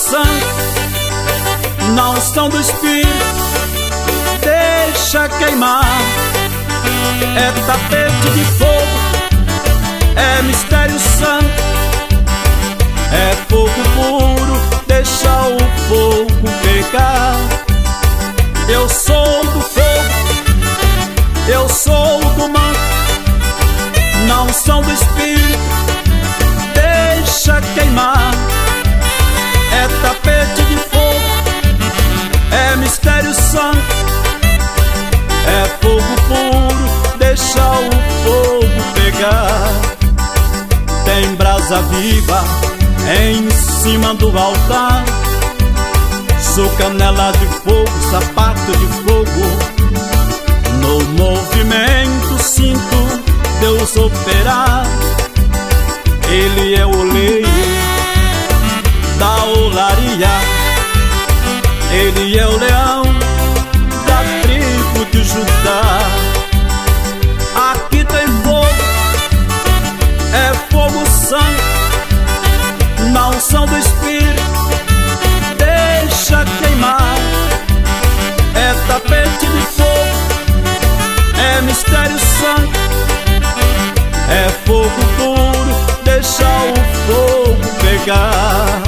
sangue, na unção do Espírito, deixa queimar. É tapete de fogo, é mistério santo, é fogo puro, deixa o fogo pegar. Eu sou do fogo, eu sou do manto, na unção do Espírito, deixa queimar. É tapete de fogo, é mistério santo, é fogo puro, deixa o fogo pegar. Tem brasa viva em cima do altar, sou canela de fogo, sapato de fogo. No movimento sinto Deus operar. Ele é o oleiro da olaria, ele é o leão da tribo de Judá. Aqui tem fogo, é fogo santo, na unção do Espírito, deixa queimar. É tapete de fogo, é mistério santo, é fogo puro, deixa o fogo pegar.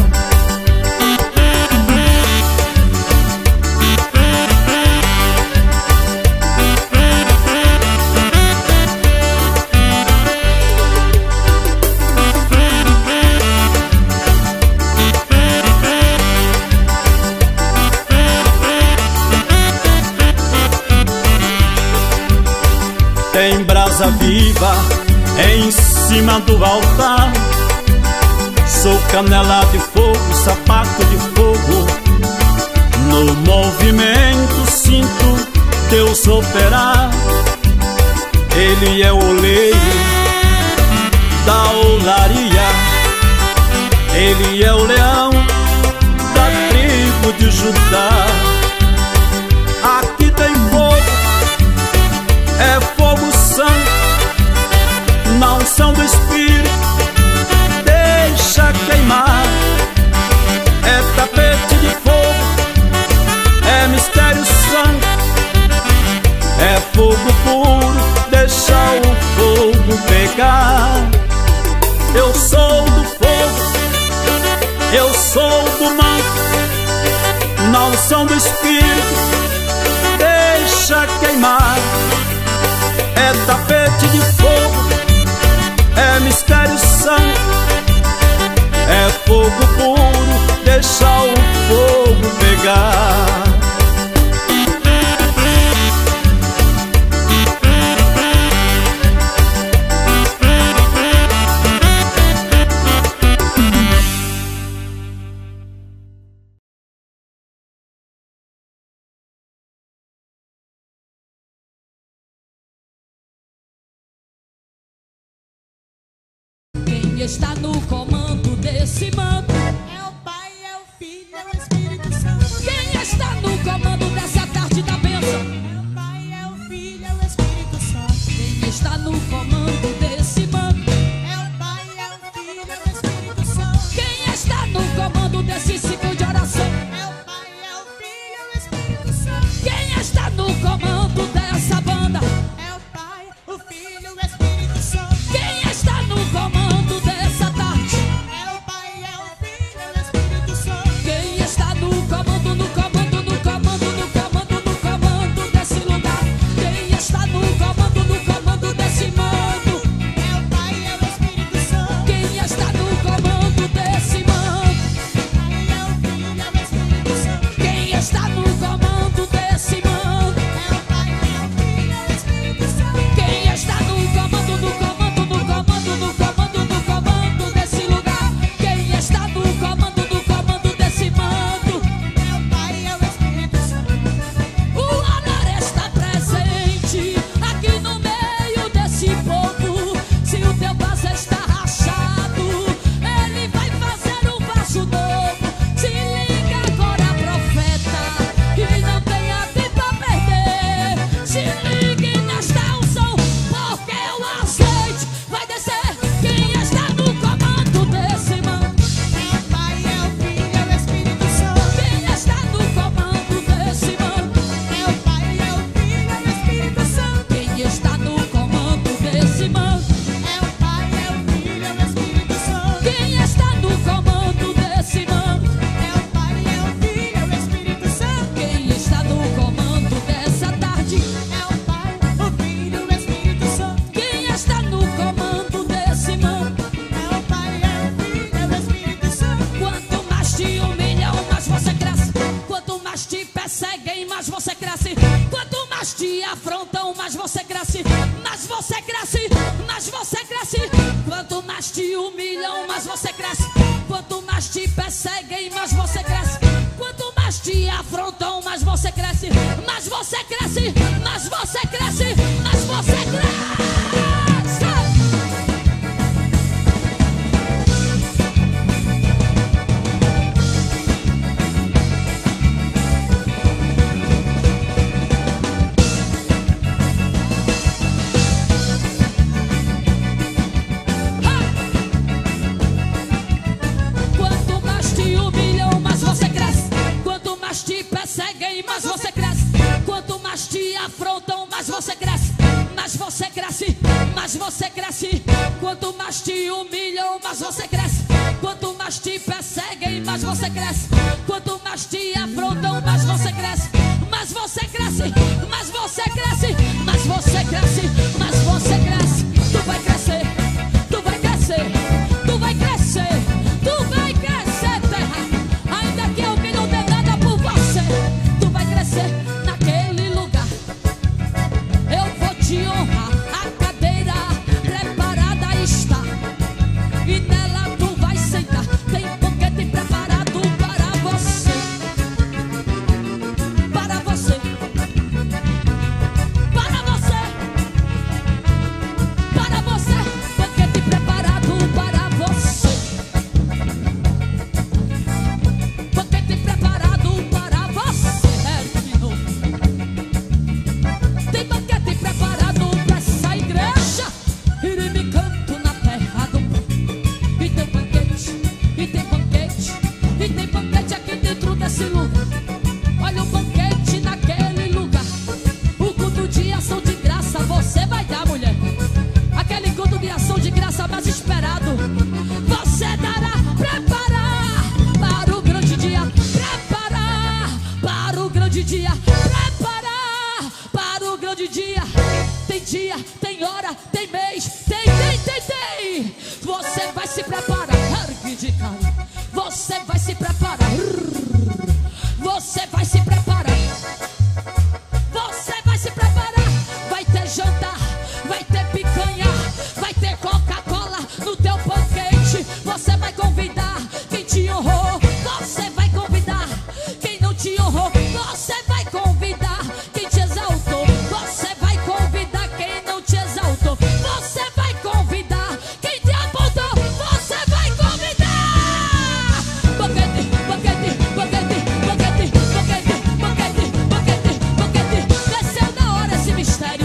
Tem brasa viva em cima do altar, sou canela de fogo, sapato de fogo. No movimento sinto Deus operar. Ele é o oleiro da olaria, ele é o leão da tribo de Judá. Aqui tem fogo, é fogo santo, na unção do Espírito, deixa queimar. É tapete de fogo, é mistério santo, é fogo puro, deixa o fogo pegar. Eu sou do fogo, eu sou do manto, na unção do Espírito, deixa queimar. É tapete de fogo, é mistério santo, é fogo puro, deixa o fogo pegar. Quem está no comando desse manto é o Pai, é o Filho, é o Espírito Santo. Quem está no comando dessa tarde da bênção É o Pai, é o Filho, é o Espírito Santo. Quem está no comando desse manto É o Pai, é o Filho, é o Espírito Santo. Quem está no comando desse ciclo de oração É o Pai, é o Filho, é o Espírito Santo. Quem está no comando dessa banda É o Pai, o Filho, o Espírito Santo. Quem está no comando dessa tarde te humilham, mais você cresce. Quanto mais te perseguem, mais você cresce. Quanto mais te afrontam, mais você cresce. Mais você cresce, mais você cresce, mais você cresce. Mais você cresce. Quanto mais te afrontam, mais você cresce. Mais você cresce, mais você cresce. Quanto mais te humilham, mais você cresce. Quanto mais te perseguem, mais você cresce. Quanto mais te afrontam, mais você cresce. Mais você cresce, mais você cresce, mais você cresce, mais você cresce. Tu vai crescer, tu vai crescer, tu vai crescer, tu vai crescer, terra. Ainda que alguém não dê nada por você, naquele lugar eu vou te honrar. A cadeira preparada está e nela tu vai sentar. Tem banquete preparado para você, para você, para você, para você. Banquete preparado para você, banquete preparado para você. Tem banquete preparado pra essa igreja. E me canto na terra do povo. E tem banquete, e tem banquete, e tem banquete aqui dentro desse lugar. Olha o banquete naquele lugar. O culto de ação de graça você vai dar, mulher. Aquele culto de ação de graça mais esperado você dará. Preparar para o grande dia. Preparar para o grande dia. Dia, tem hora, tem mês, tem. Você vai se preparar. Você vai se preparar. Você vai se preparar. Você vai se preparar. Vai ter jantar, vai ter picanha, vai ter Coca-Cola no teu banquete. Você vai convidar quem te honrou. Você vai convidar quem não te honrou. Você vai convidar quem te exaltou. Você vai convidar quem não te exaltou. Você vai convidar quem te apontou. Você vai convidar. Banquete, banquete, banquete, banquete, banquete, banquete, banquete, banquete. Desceu na hora esse mistério.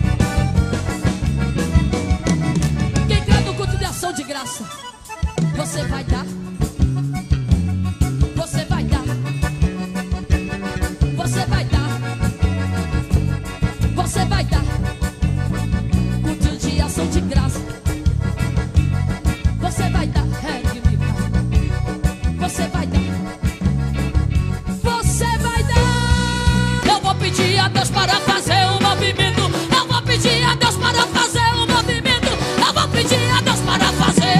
Quem crê no culto de ação de graça, você vai dar. Você vai dar. Você vai dar. Você vai dar. Culto de ação de graça você vai dar. Você vai dar. Você vai dar. Eu vou pedir a Deus para fazer um movimento. Eu vou pedir a Deus para fazer um movimento. Eu vou pedir a Deus para fazer.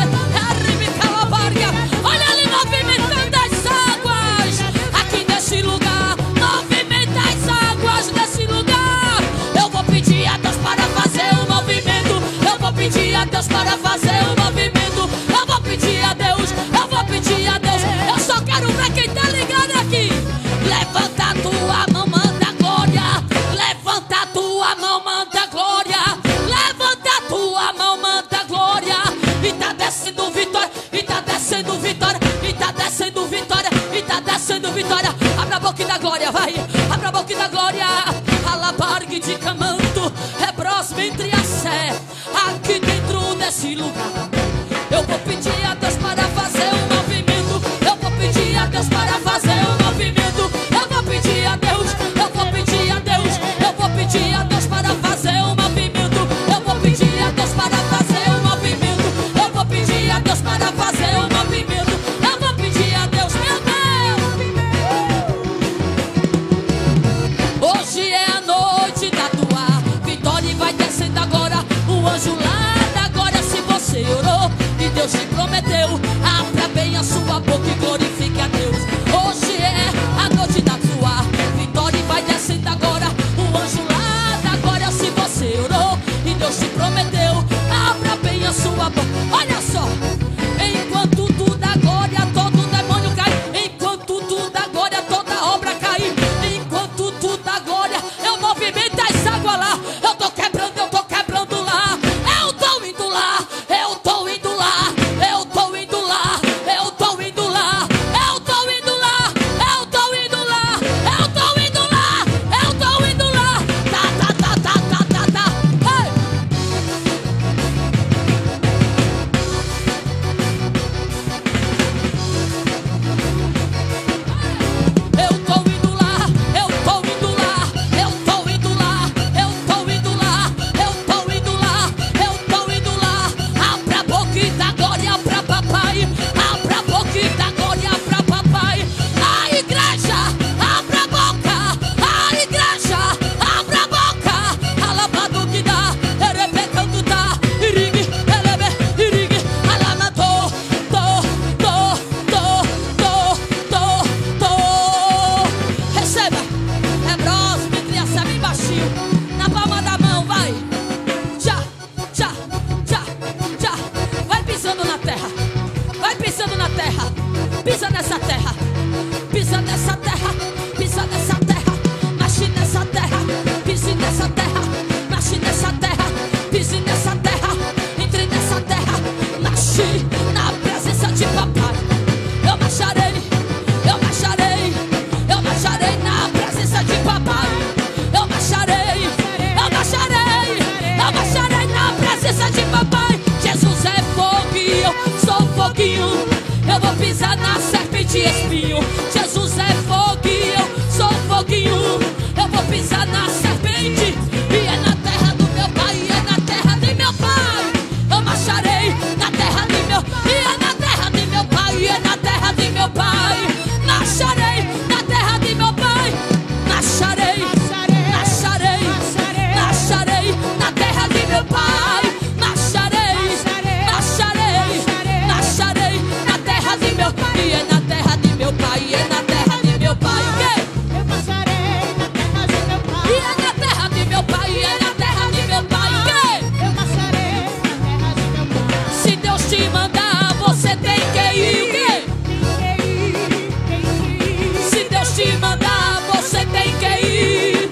Olha ali movimentando as águas aqui nesse lugar. Movimenta as águas desse lugar. Eu vou pedir a Deus para fazer um movimento. Eu vou pedir a Deus para fazer um movimento. Eu vou pedir a Deus. Eu vou pedir a Deus. Eu só quero ver quem tá ligado aqui. Levanta a tua mão, manda glória. Levanta a tua mão, manda glória. Levanta a tua mão, manda glória. E tá descendo vitória. E tá descendo vitória. E tá descendo vitória. E tá descendo vitória. Abra a boca da glória, vai. Abra a boca da glória. Alabargue de camanto. É próximo entre a sé. Aqui dentro desse lugar. Eu vou pedir a Deus para fazer um movimento. Eu vou pedir a Deus para fazer um movimento. Eu vou pedir a Deus. Eu vou pedir a Deus. Eu vou pedir a Deus para fazer um movimento. Eu vou pedir a Deus para fazer um movimento. Eu vou pedir a Deus para fazer um movimento. Eu vou pedir a Deus, meu Deus. Hoje é a noite da tua vitória e vai descendo agora o anjo lá da glória. Se você orou e Deus te prometeu, abra bem a sua boca e glorifique a Deus. Hoje é a noite da tua vitória e vai descendo agora o anjo lá da glória. Se você orou e Deus te prometeu, abra bem a sua boca. Olha só. foguinho, eu vou pisar na serpente e espinho. Jesus é fogo e eu sou foguinho, eu vou pisar na serpente. E é na terra do meu pai, e é na terra de meu pai. Eu marcharei na terra de meu, e é na terra de meu pai, e é na terra de meu pai. Marcharei na terra de meu pai, marcharei, marcharei, marcharei na terra de meu pai. Marcharei, marcharei, marcharei na terra de meu pai. E é na terra de meu pai, e é na terra de meu pai. O quê? Eu marcharei na terra de meu pai. E é na terra de meu pai, e é na terra de meu pai. O quê? Eu marcharei na terra de meu pai. Se Deus te mandar, você tem que ir. O quê? Se Deus te mandar, você tem que ir.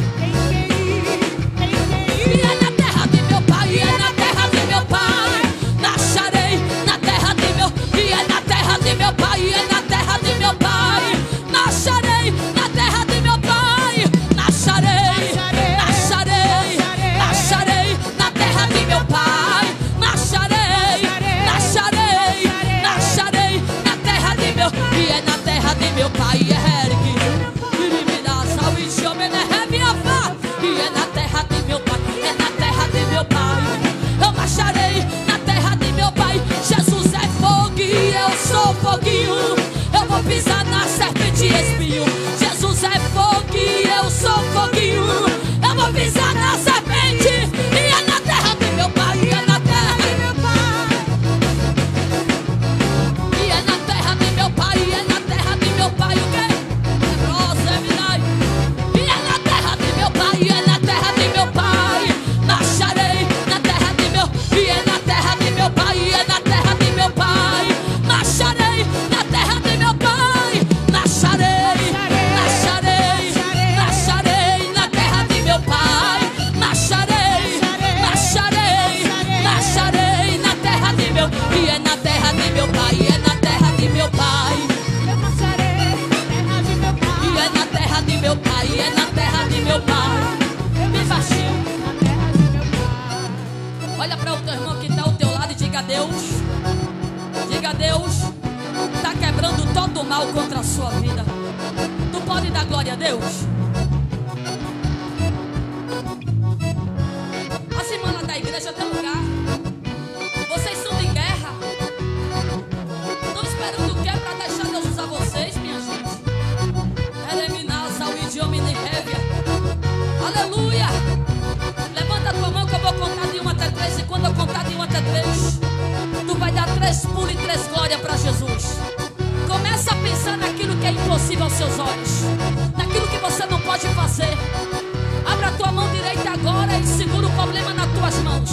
E é na terra de meu pai, e é na terra de meu pai. Marcharei na terra de meu, e é na terra de meu pai, e é na terra de meu pai. Marcharei na terra de meu pai. Marcharei, marcharei, marcharei na terra de meu pai. Marcharei, marcharei, marcharei na terra de meu, e é na terra de meu pai. É Eric, me dá saúde, homem, é minha fé. E é na terra de meu pai, é na terra de meu pai. Eu marcharei na terra de meu pai. Jesus é fogo e eu sou foguinho, eu vou pisar na serpente e espinho. Jesus é fogo e eu sou foguinho, eu vou pisar na serpente. E é na terra de meu pai, e é na terra de meu pai. E é na terra de meu pai, e é na terra de meu pai. O quê? Rosa, Vidai. E é na terra de meu pai, e é na terra de meu pai. Marcharei na terra de meu, e é na terra de meu pai, e é na terra de meu pai. Marcharei na terra de meu pai. Marcharei, marcharei, marcharei na terra de meu pai. Marcharei, marcharei, marcharei na terra de meu, e é na terra de meu pai, e é na terra de meu pai. Eu marcharei na terra de meu pai. E é na terra de meu pai, e é na terra de meu pai. Bem baixinho. Na terra de meu pai. Olha para o teu irmão que está ao teu lado e diga a Deus. Diga a Deus, está quebrando todo o mal contra a sua vida. Tu pode dar glória a Deus? A semana da igreja tem lugar. Vocês são de guerra. Estão esperando o que para deixar Deus usar vocês, minha gente? Eliminar o idioma e révia. Aleluia! Levanta a tua mão que eu vou contar de 1 até 3. E quando eu contar de 1 até 3, tu vai dar 3 pulos e 3 glórias para Jesus. Começa a pensar naquilo que é impossível aos seus olhos, naquilo que você não pode fazer. Abra a tua mão direita agora e segura o problema nas tuas mãos.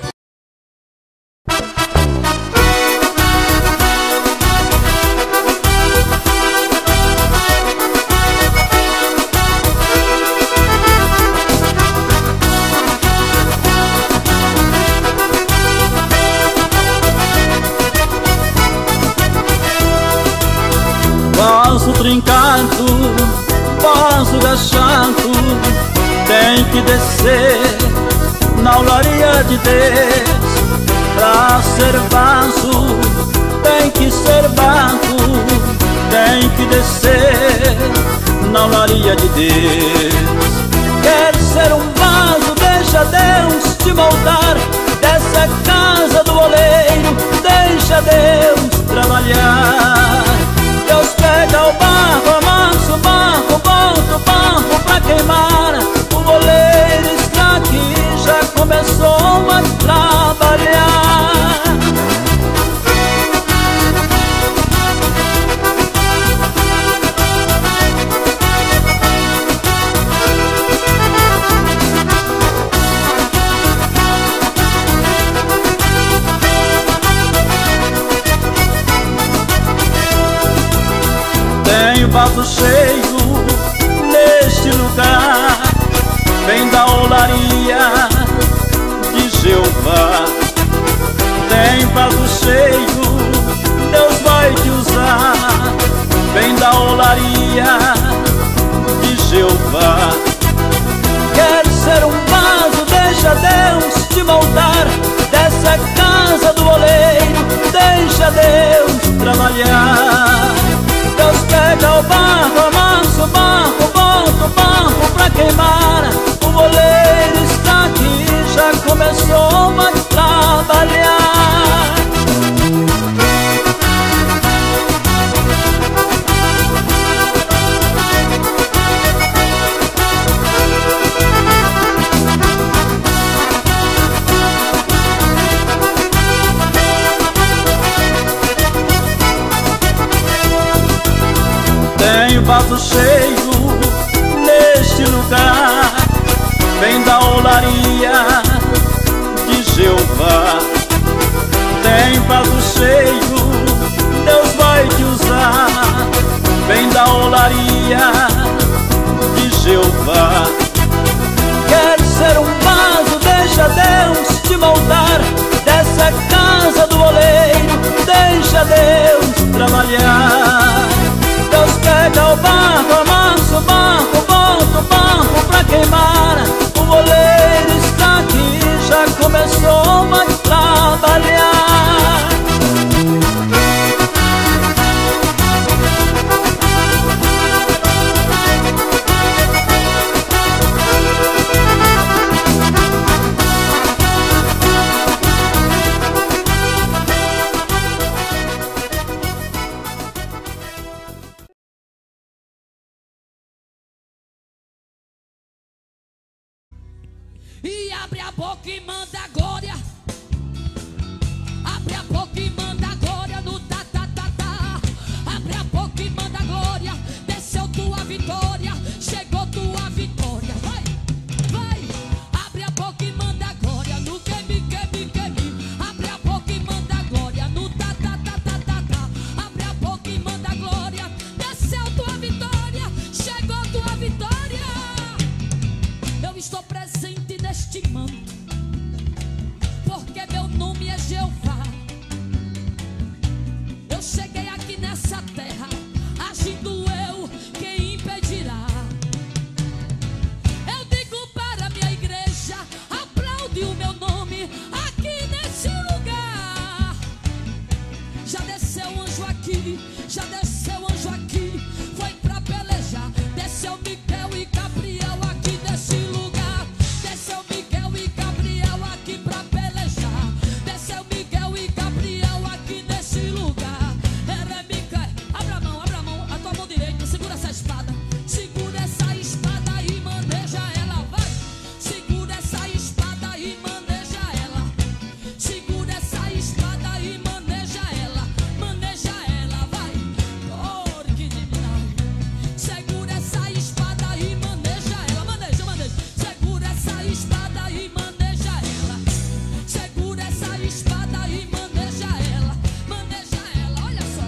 Posso trincando, posso gachando, tem que descer na olaria de Deus. Pra ser vaso, tem que ser banco, tem que descer na olaria de Deus. Quer ser um vaso, deixa Deus te moldar. Dessa casa do oleiro, deixa Deus trabalhar. Deus pega o barro, amassa o barro, bota o barro pra queimar. O oleiro está aqui, já começou a trabalhar. Tem o vaso cheio neste lugar, vem da olaria de Jeová. Tem vaso cheio, Deus vai te usar, vem da olaria de Jeová. Quer ser um vaso, deixa Deus te moldar. Dessa casa do oleiro, deixa Deus Tem vaso cheio neste lugar, vem da olaria de Jeová. Tem vaso cheio, Deus vai te usar, vem da olaria de Jeová. Quer ser um vaso, deixa Deus te moldar. Dessa casa do oleiro, deixa Deus trabalhar. Deus pega o barro, amassa o barro, bota o barro pra queimar. O oleiro está aqui, já começou a trabalhar. E abre a boca e manda glória. Abre a boca e manda glória no ta-ta-ta-ta. Abre a boca e manda glória. Desceu tua vitória, chegou tua vitória. Vai, vai. Abre a boca e manda glória no que-me. Abre a boca e manda glória no ta-ta-ta-ta-ta. Abre a boca e manda glória. Desceu tua vitória, chegou tua vitória. Eu estou presente neste manto, porque meu nome é Jeová. Eu cheguei aqui nessa terra, agindo eu, quem impedirá? Eu digo para minha igreja, aplaude o meu nome aqui nesse lugar. Já desceu anjo aqui, já desceu anjo aqui, foi pra pelejar. Desceu Miquel e Gabriel aqui nesse lugar. Desceu Miguel e Gabriel aqui pra pelejar. Desceu Miguel e Gabriel aqui nesse lugar. Era Micael. Abra a mão, a tua mão direita, segura essa espada. Segura essa espada e maneja ela, vai. Segura essa espada e maneja ela. Segura essa espada e maneja ela. Maneja ela, vai. Oh, que divinal. Segura essa espada e maneja ela. Maneja, maneja. Segura essa espada e maneja ela. Segura essa espada e maneja ela. Maneja ela, olha só.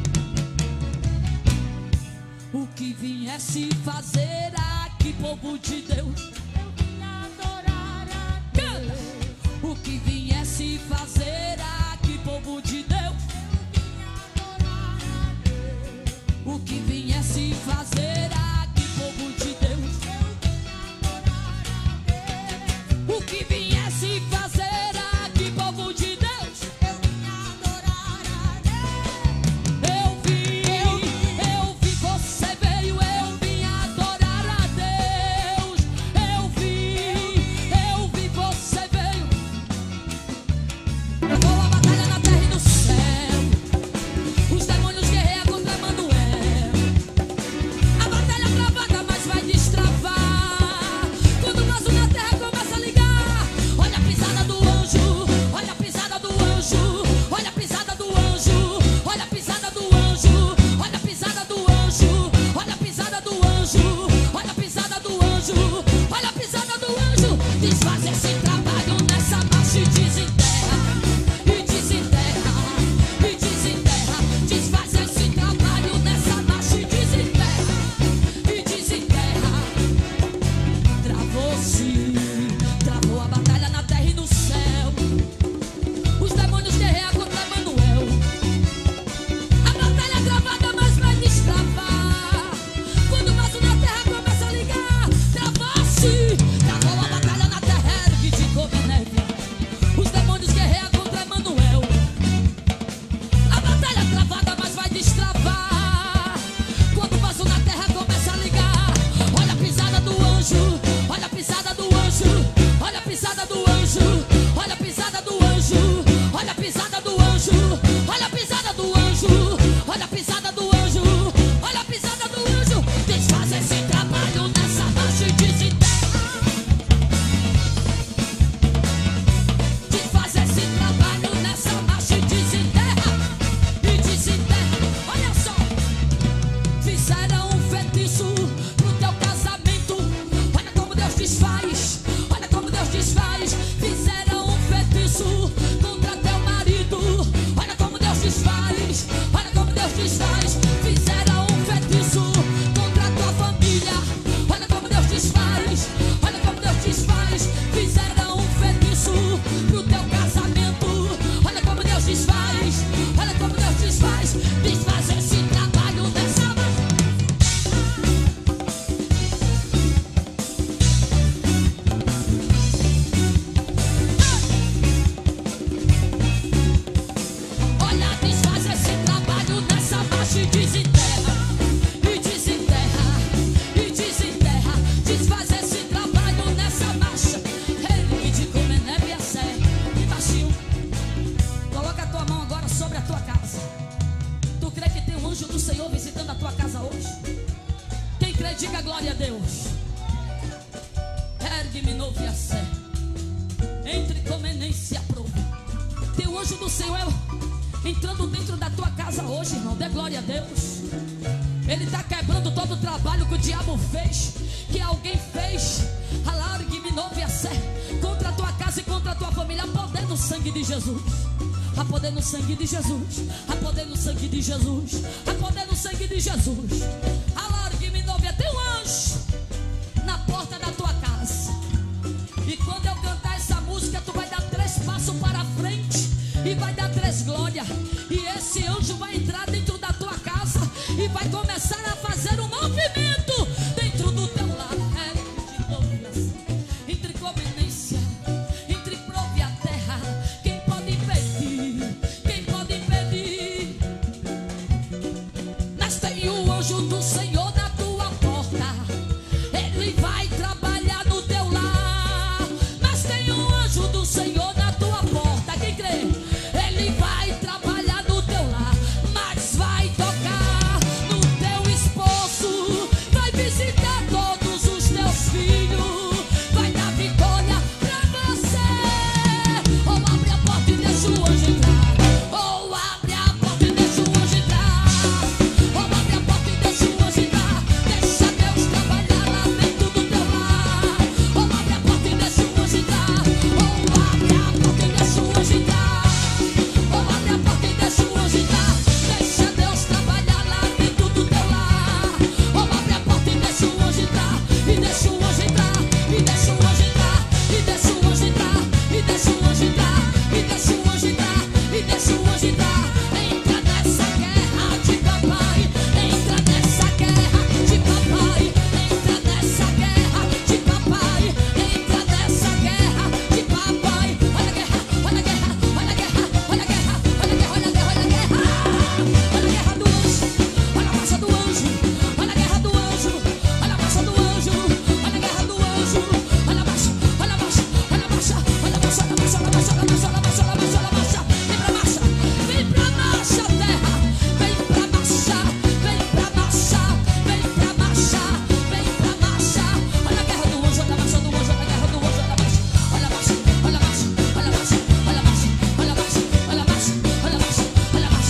O que viesse fazer aqui, povo de Deus, eu vim adorar a Deus. O que viesse fazer aqui, povo de Deus, eu vim adorar a Deus. O que viesse fazer aqui, povo de Deus, eu vim adorar a Deus. O que viesse fazer aqui, povo de Deus, eu vim adorar a Deus. Eu vi, você veio, eu vim adorar a Deus. Eu vi, você veio. Eu vou a batalha na terra e no céu. Os demônios guerreiam contra Emanuel. diga glória a Deus. Ergue-me novo e a sé. Entre como nem se aprova. Tem o anjo do Senhor entrando dentro da tua casa hoje, irmão. Dê glória a Deus. Ele está quebrando todo o trabalho que o diabo fez, que alguém fez. Alargue-me novo e a sé contra a tua casa e contra a tua família. Há poder no sangue de Jesus. Há poder no sangue de Jesus. Há poder no sangue de Jesus. Há poder no sangue de Jesus. Alargue-me novo e a tem um anjo na porta da tua casa. E quando eu cantar essa música, tu vai dar 3 passos para frente e vai dar 3 glórias. E esse anjo vai entrar dentro da tua casa e vai começar a fazer um movimento dentro do teu lar. Entre conveniência, entre prove a terra. Quem pode impedir? Quem pode impedir? Mas tem o anjo do Senhor na tua porta. Ele vai trabalhar no teu lar. Mas tem um anjo do Senhor na tua porta. Quem crê? Ele vai trabalhar no teu lar. Mas vai tocar no teu esposo. Vai visitar todos os teus filhos. Vai dar vitória pra você. Ou abre a porta e deixa o anjo entrar. Ou abre a porta e deixa o anjo entrar. Ou abre a porta e deixa o anjo entrar. Deixa Deus trabalhar lá dentro do teu lar. Ou abre a porta e deixa o anjo entrar. Ou abre a porta e deixa o anjo entrar. Ou abre a porta e deixa o anjo entrar. Deixa Deus trabalhar lá dentro do teu lar. Ou abre a porta e deixa o anjo entrar. E deixa o anjo entrar. E deixa o anjo entrar. E deixa o anjo entrar. E deixa o anjo entrar. E deixa o anjo entrar. E deixa o anjo entrar. Entra nessa guerra de papai. Entra nessa guerra de papai. Entra nessa guerra de papai. Entra nessa guerra de papai. Olha a guerra, olha a guerra, olha a guerra, olha a guerra, olha a guerra, olha a guerra, olha a guerra. Olha a guerra do anjo. Olha a marcha do anjo. Olha a guerra do anjo. Olha a marcha do anjo. Olha a guerra do anjo. Olha a marcha, olha a marcha, olha a marcha, olha a marcha, olha a marcha, olha a marcha, olha a marcha, olha a marcha, olha a marcha, olha a marcha. Vem pra marcha, terra. Vem pra marcha, vem pra marcha, vem pra marcha, vem pra marcha. Olha a guerra do anjo, olha a marcha do anjo, olha a guerra do anjo, olha a marcha, olha a marcha, olha a marcha, olha a marcha, olha a marcha, olha a marcha, olha a marcha, olha a marcha, olha a marcha.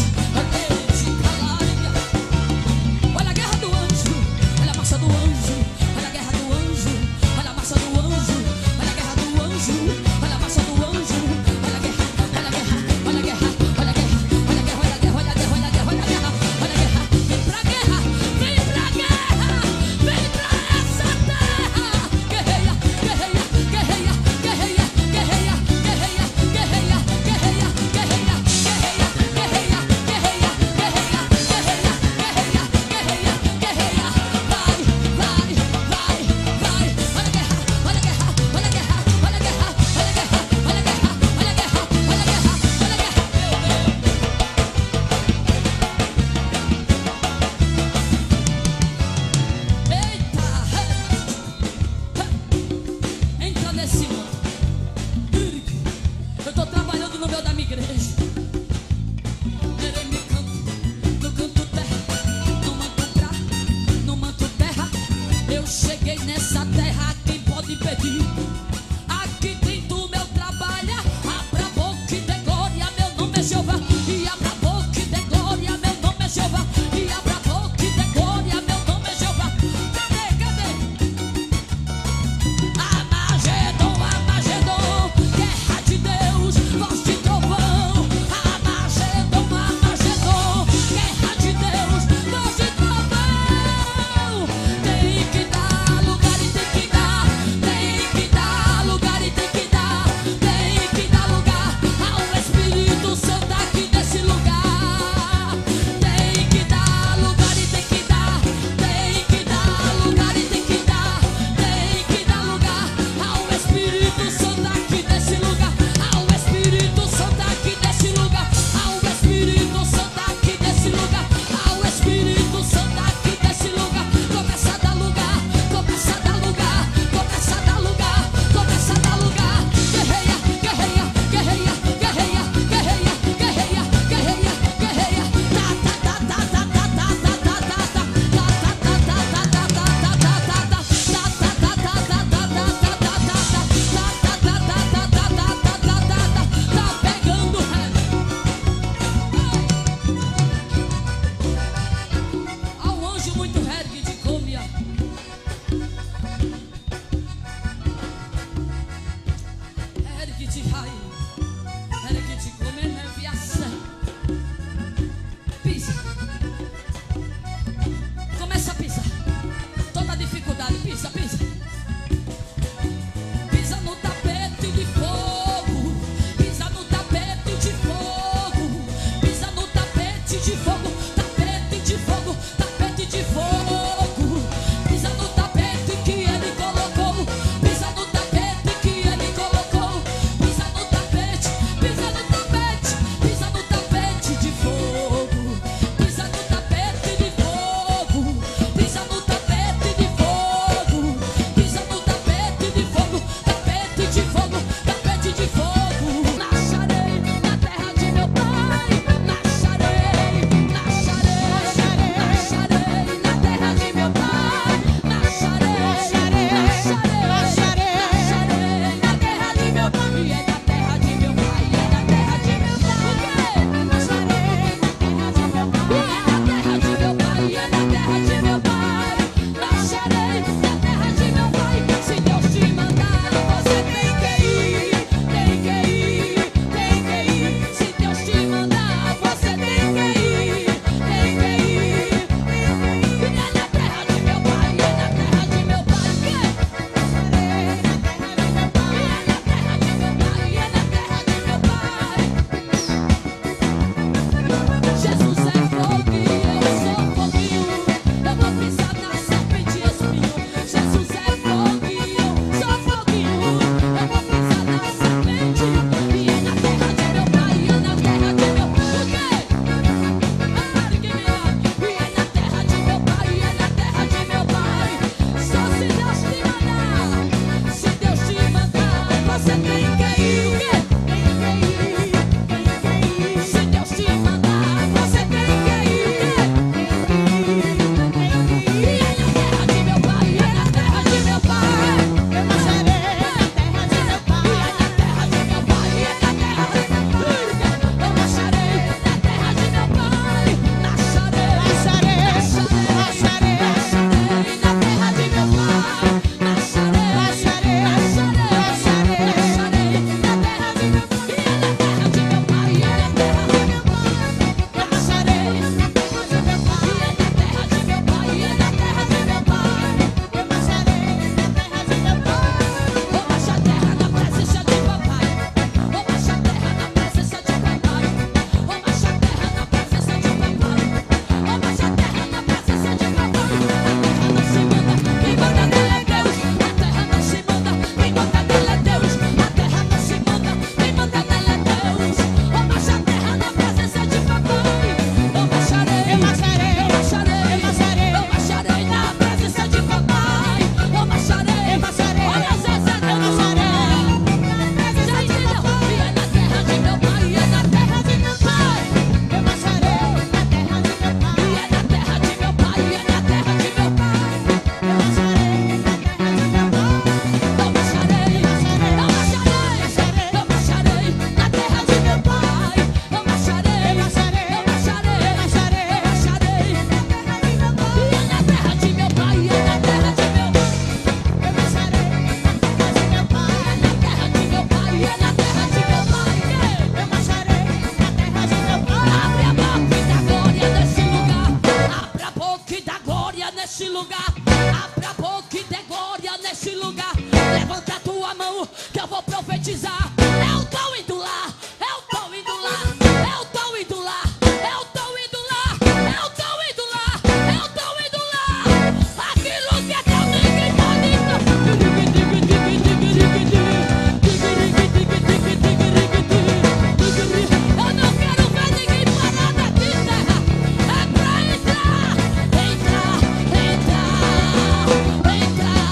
Olha a guerra do anjo, olha a marcha do anjo, olha a guerra do anjo, olha a marcha do anjo, olha a guerra do anjo, olha a marcha do anjo, olha a guerra, olha a guerra, olha a guerra, olha a guerra, olha a guerra, olha a guerra, olha a guerra, olha a guerra, olha a guerra, olha a guerra. Vem pra guerra, vem pra guerra, vem pra essa terra. Guerreia, guerreia, guerreia, guerreia, guerreia, guerreia, guerreia, guerreia, guerreia, guerreia, guerreia, guerreia, guerreia, guerreia, guerreia, guerreia, guerreia. Vai, vai, vai, vai. Olha a guerra, olha a guerra, olha a guerra, olha a guerra, olha a guerra, olha a guerra, olha a guerra, olha a guerra, olha a guerra. Eita, entra nesse mundo. Eu tô trabalhando no meio da minha igreja. No canto terra, no manto prata, no manto terra. Eu cheguei nessa terra, quem pode impedir? Aqui dentro meu trabalho, abra a boca e dê glória, meu nome é Jeová. E abra a boca e dê glória, meu nome é Jeová. E abra a boca e dê glória, meu nome é Jeová. Cadê, cadê? Amagedon, Amagedon, guerra de Deus, voz de trovão. Amagedon, Amagedon, guerra de Deus, voz de trovão. Tem que dar lugar e tem que dar Abre a boca e dê glória neste lugar. Levanta a tua mão que eu vou profetizar. Eu tô indo lá, eu tô indo lá, eu tô indo lá, eu tô indo lá, eu tô indo lá, eu tô indo lá. Aquilo que até ninguém pode. Eu não quero ver ninguém parado aqui, terra. É pra entrar, entrar, entrar, entrar,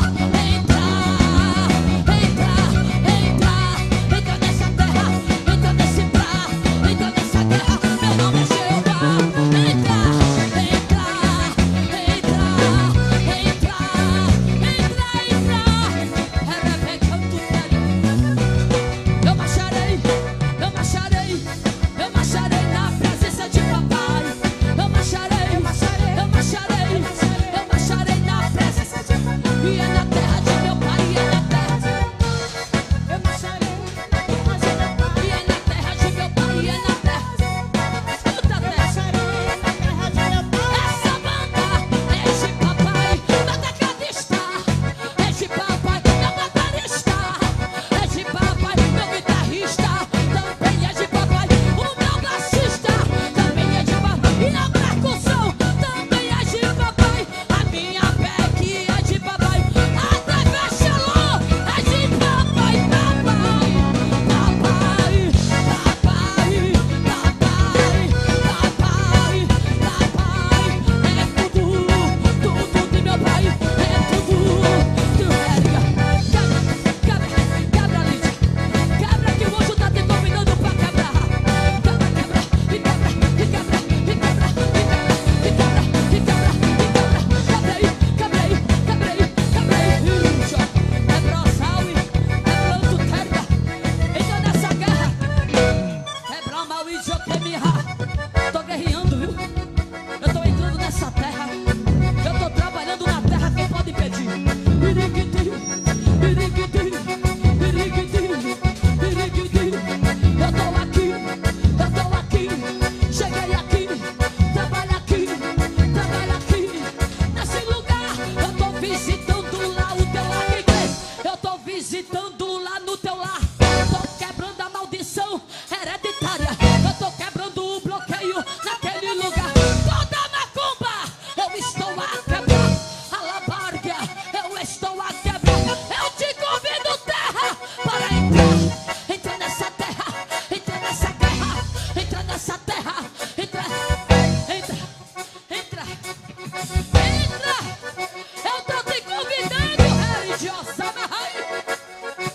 entrar, entrar, entra nessa terra, entra nesse mar, entra nessa guerra. Meu nome é Jeová. Entra, entra, entra, entra, entra, entra. Rebecando velho. Eu marcharei, eu marcharei, eu marcharei na presença de papai. Eu marcharei, eu marcharei, eu marcharei, eu marcharei na presença de papai. E é na terra de meu pai, e é na terra de eu marcharei na terra de meu pai. E é na terra de meu pai, e é na terra. Escuta, terra. Essa banda é de papai, meu tecladista é de papai, meu baterista é de papai, meu guitarrista também é de papai, o meu baixista também é de papai, e a percussão também é de papai, a minha back é de papai, a TV Shalom é de papai, papai, papai, papai, papai, papai, é tudo de meu pai, é tudo, quebra, Lídia, quebra que o anjo tá te convidando pra quebrar, quebra, e quebra, e quebra, e quebra, e quebra, e quebra, e quebra, e quebra, quebra, é Brossaui, é Planto Terra, entra nessa guerra, é Brahma e Jotemira, tô guerreando, viu? Eu tô entrando nessa terra, eu tô trabalhando na terra, quem pode impedir? Iriguiti, iriguiti, iriguiti, iriguiti. Eu tô aqui, cheguei aqui, trabalho aqui, nesse lugar. Eu tô visitando lá o teu lar, eu tô visitando lá no teu lar. Eu tô quebrando a maldição hereditária, eu tô quebrando o bloqueio naquele lugar. Toda macumba, eu estou a quebrar. A labarga, eu estou a quebrar. Eu te convido, terra, para entrar. Entra nessa terra, entra nessa guerra, entra nessa terra, entra, entra, entra, entra. Eu tô te convidando, religiosa,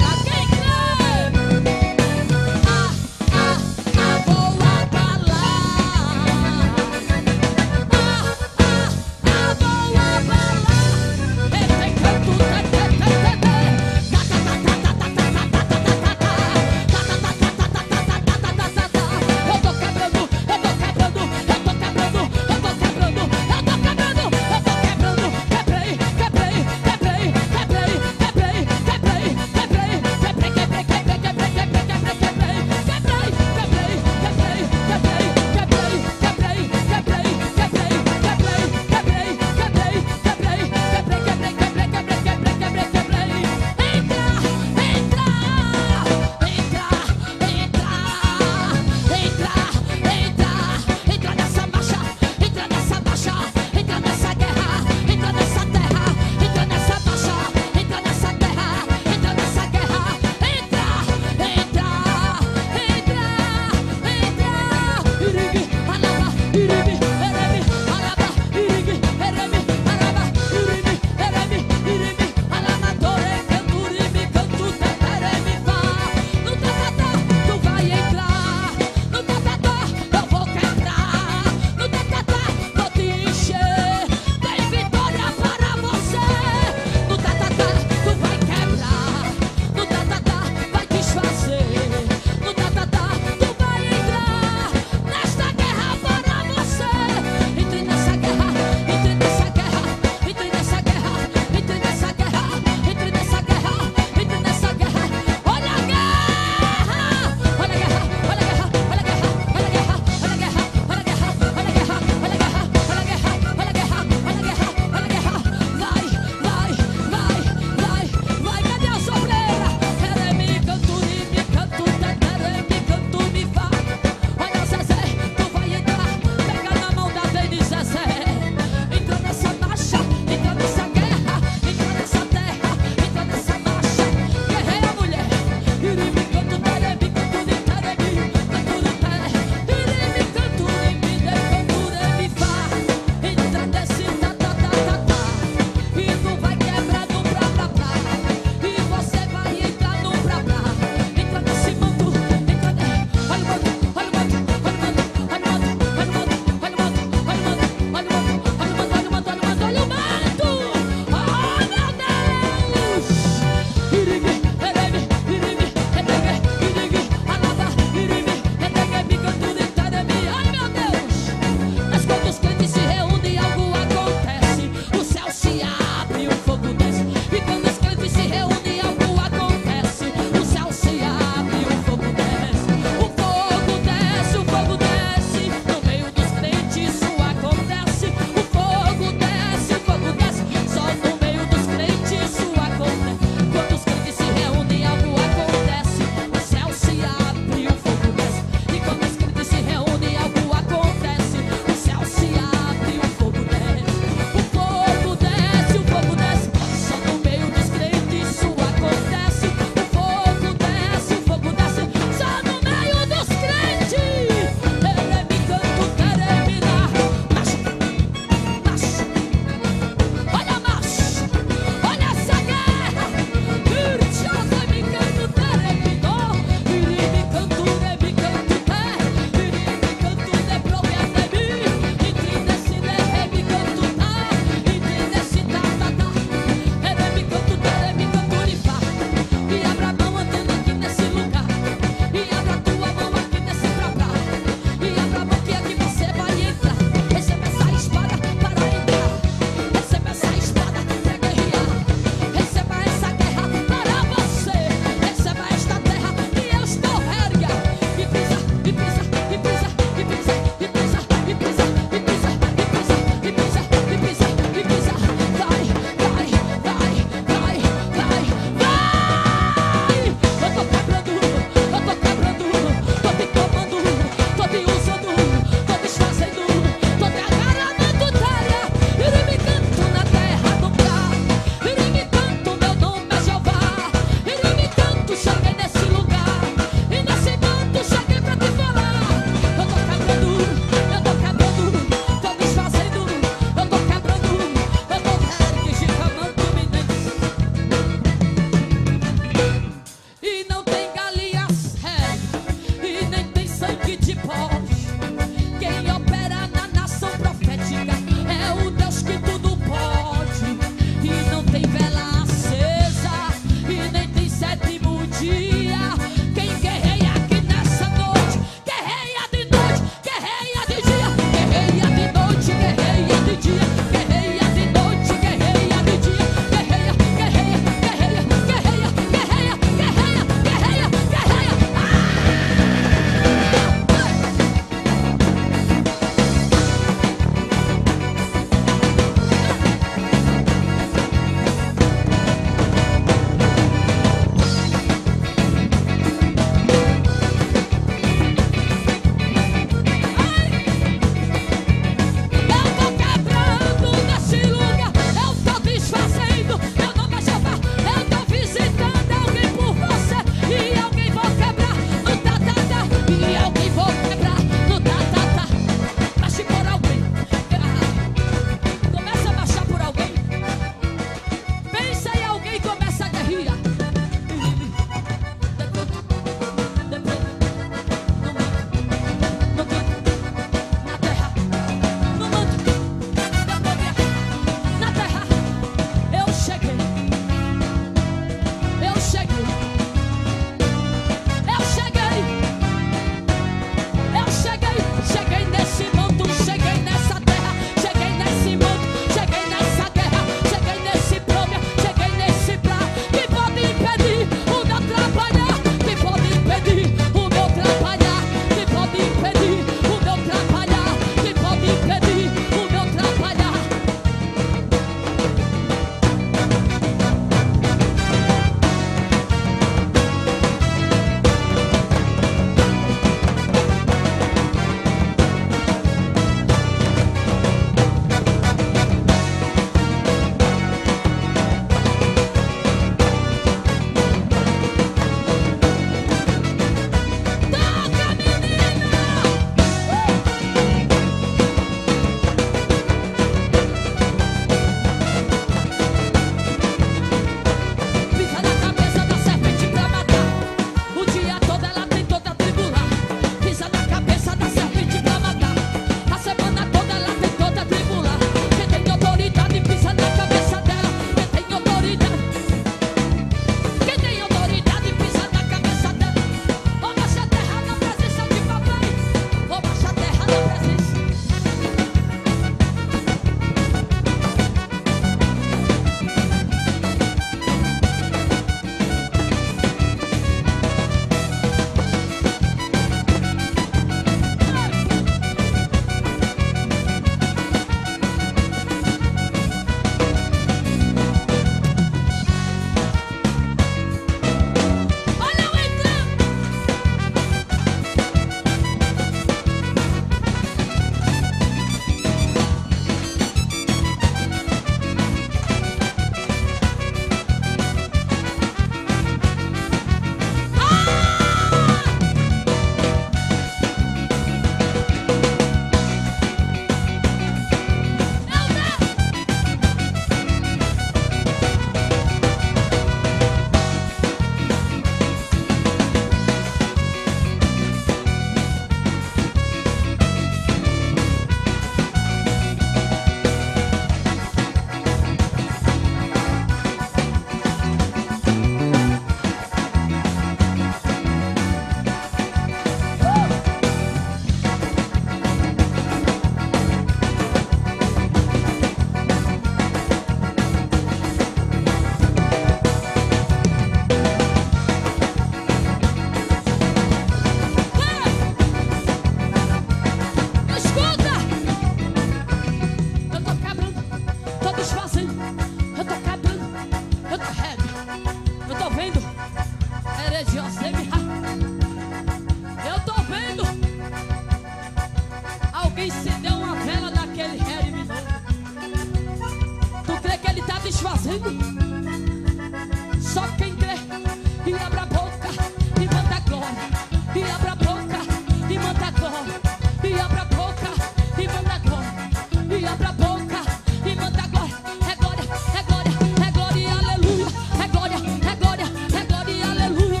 Acendeu uma vela naquele Hermes novo. Tu crê que ele tá desfazendo? Só quem crê e abre a boca e manda glória. E abre a boca e manda glória. E abre a boca e manda glória. E abre a boca e manda glória. É glória, é glória, é glória e aleluia. É glória, é glória, é glória e aleluia.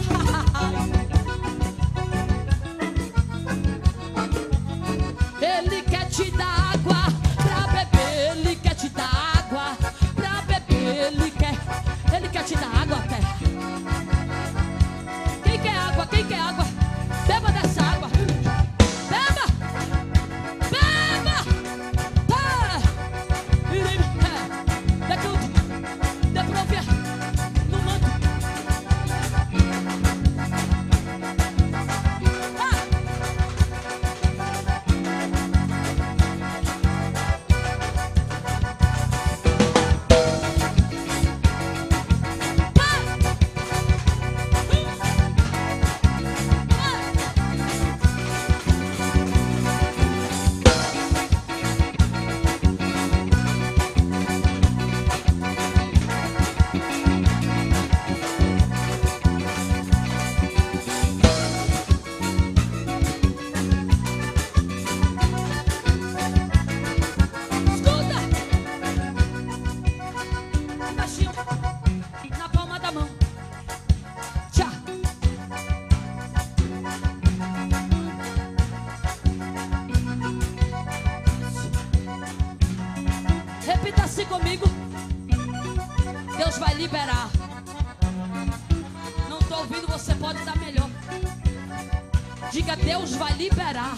Ele quer te dar água pra beber. Ele quer te dar água pra beber. Ele quer te dar água, terra. Quem quer água? Quem quer água? Beba dessa água. Beba! Beba! Dê tudo. Dê pra ouvir. No manto. Escuta! Baixinho. Na palma da mão. Tchau. Repita assim comigo. Deus vai liberar. Não tô ouvindo, você pode dar melhor. Diga, Deus vai liberar.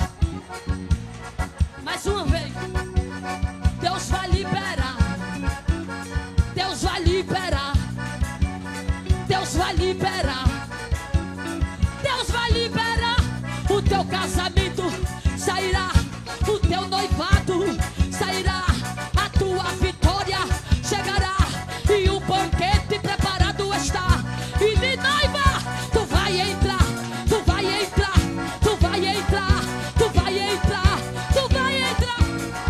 Mais uma vez. Deus vai liberar. Deus vai liberar. Deus vai liberar. Deus vai liberar. O teu casamento sairá. O teu noivado sairá. A tua vitória chegará. E o banquete preparado está. E de noiva tu vai entrar. Tu vai entrar. Tu vai entrar. Tu vai entrar. Tu vai entrar.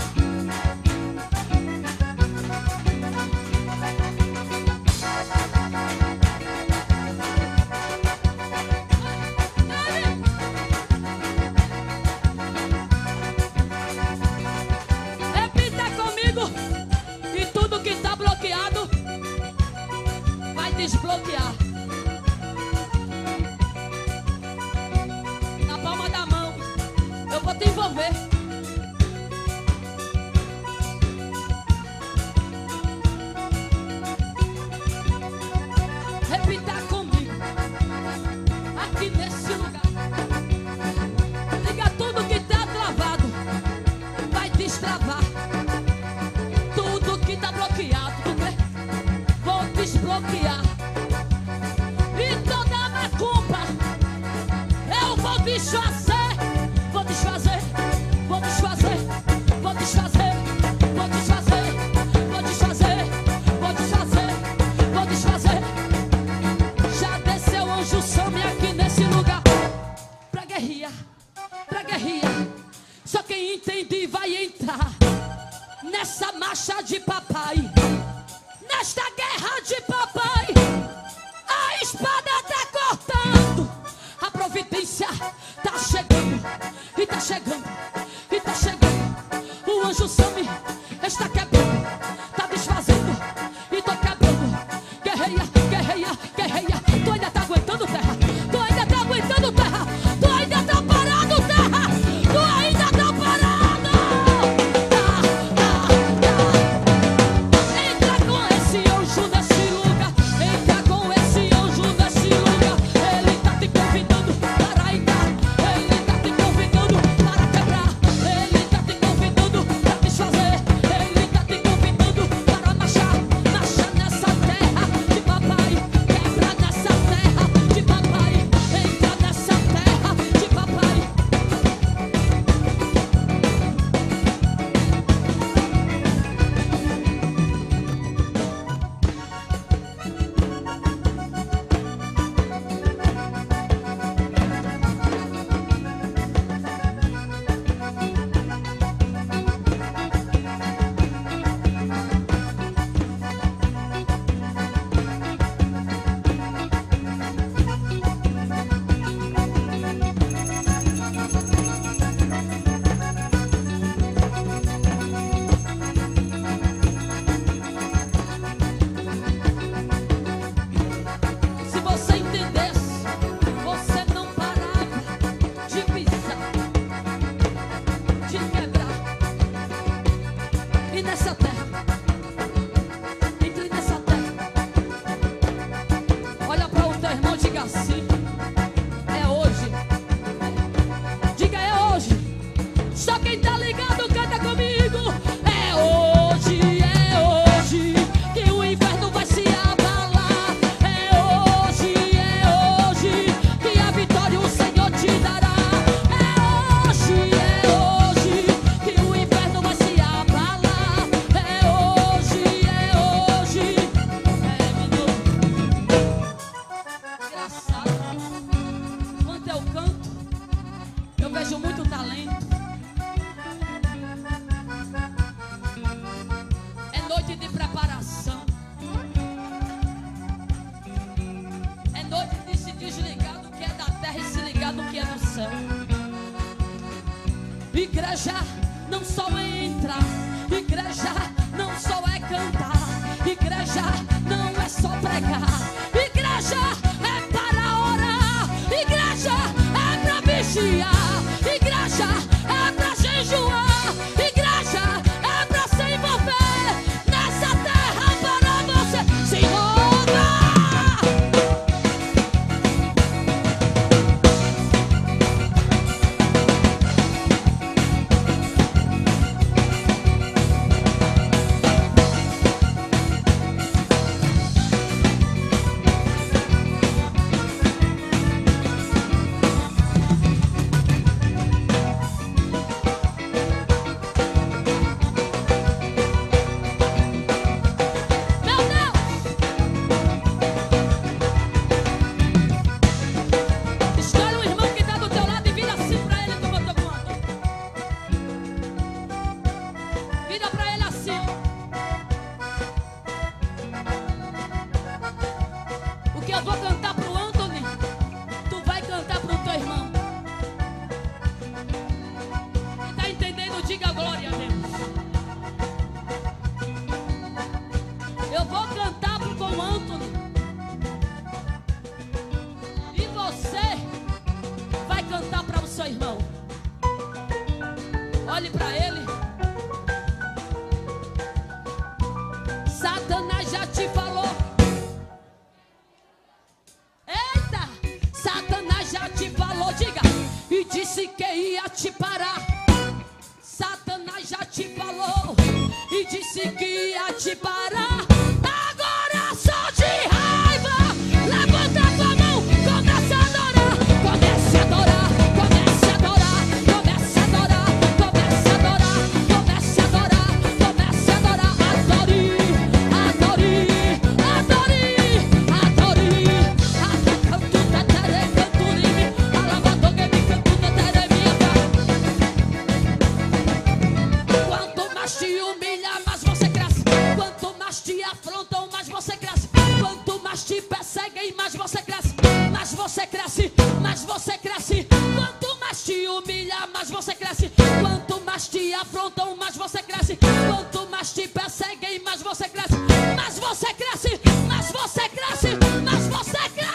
Repita comigo. E tudo que está bloqueado vai desbloquear. Na palma da mão. Eu vou te envolver. Repita comigo. Aqui nesse lugar. Diga, tudo que está travado vai destravar. Tudo que está bloqueado, tu crê? Vou desbloquear. E toda macumba eu vou desfazer. Vou desfazer. Vou desfazer. Vou desfazer. Vou desfazer. Vou desfazer. Vou desfazer. Vou desfazer. Já desceu o anjo Sami aqui nesse lugar pra guerrear. Pra guerrear. Só quem entende vai entrar nessa marcha de papai. Nesta guerra de papai. A espada tá cortando. A providência tá chegando. E tá chegando. E tá chegando. O anjo Sami está quebrando. Tá desfazendo. E tô quebrando. Guerreia, guerreia, guerreia. Tu ainda tá aguentando, terra. Tu ainda tá aguentando, terra. Tu ainda tá parado, terra. Tu ainda tá parado. Entra com esse anjo nesse lugar. Entra com esse anjo nesse lugar. Ele tá te convidando para entrar. Ele tá te convidando para Eu vejo muito talento. É noite de preparação. É noite de se desligar do que é da terra e se ligar do que é do céu. Igreja não só é entrar, igreja não só é cantar, igreja não é só pregar, igreja é para orar, igreja é para vigiar, igreja é para jejuar, igreja é para se envolver nessa terra para você se envolver. Olhe para ele. Satanás já te falou. Eita! Satanás já te falou, diga. E disse que ia te parar. Satanás já te falou. E disse que ia te parar. Agora só de raiva. Levanta a tua mão. Comece a adorar. Comece a adorar. Comece a adorar. Comece a adorar. Comece a adorar. Comece a adorar. Comece a adorar. Adore. Adore. Adore. Adore. Cantuta tere canturimi. Alabado que me cantuta tere minha. Quanto mais te humilha, mais você cresce. Quanto mais te afrontam, mais você cresce. Quanto mais te perseguem, mais você cresce. Mais você cresce, mais você cresce. Quanto mais te humilha, mais você cresce. Quanto mais te afrontam, mais você cresce. Quanto mais te perseguem, mais você cresce. Mais você cresce, mais você cresce, mais você cresce.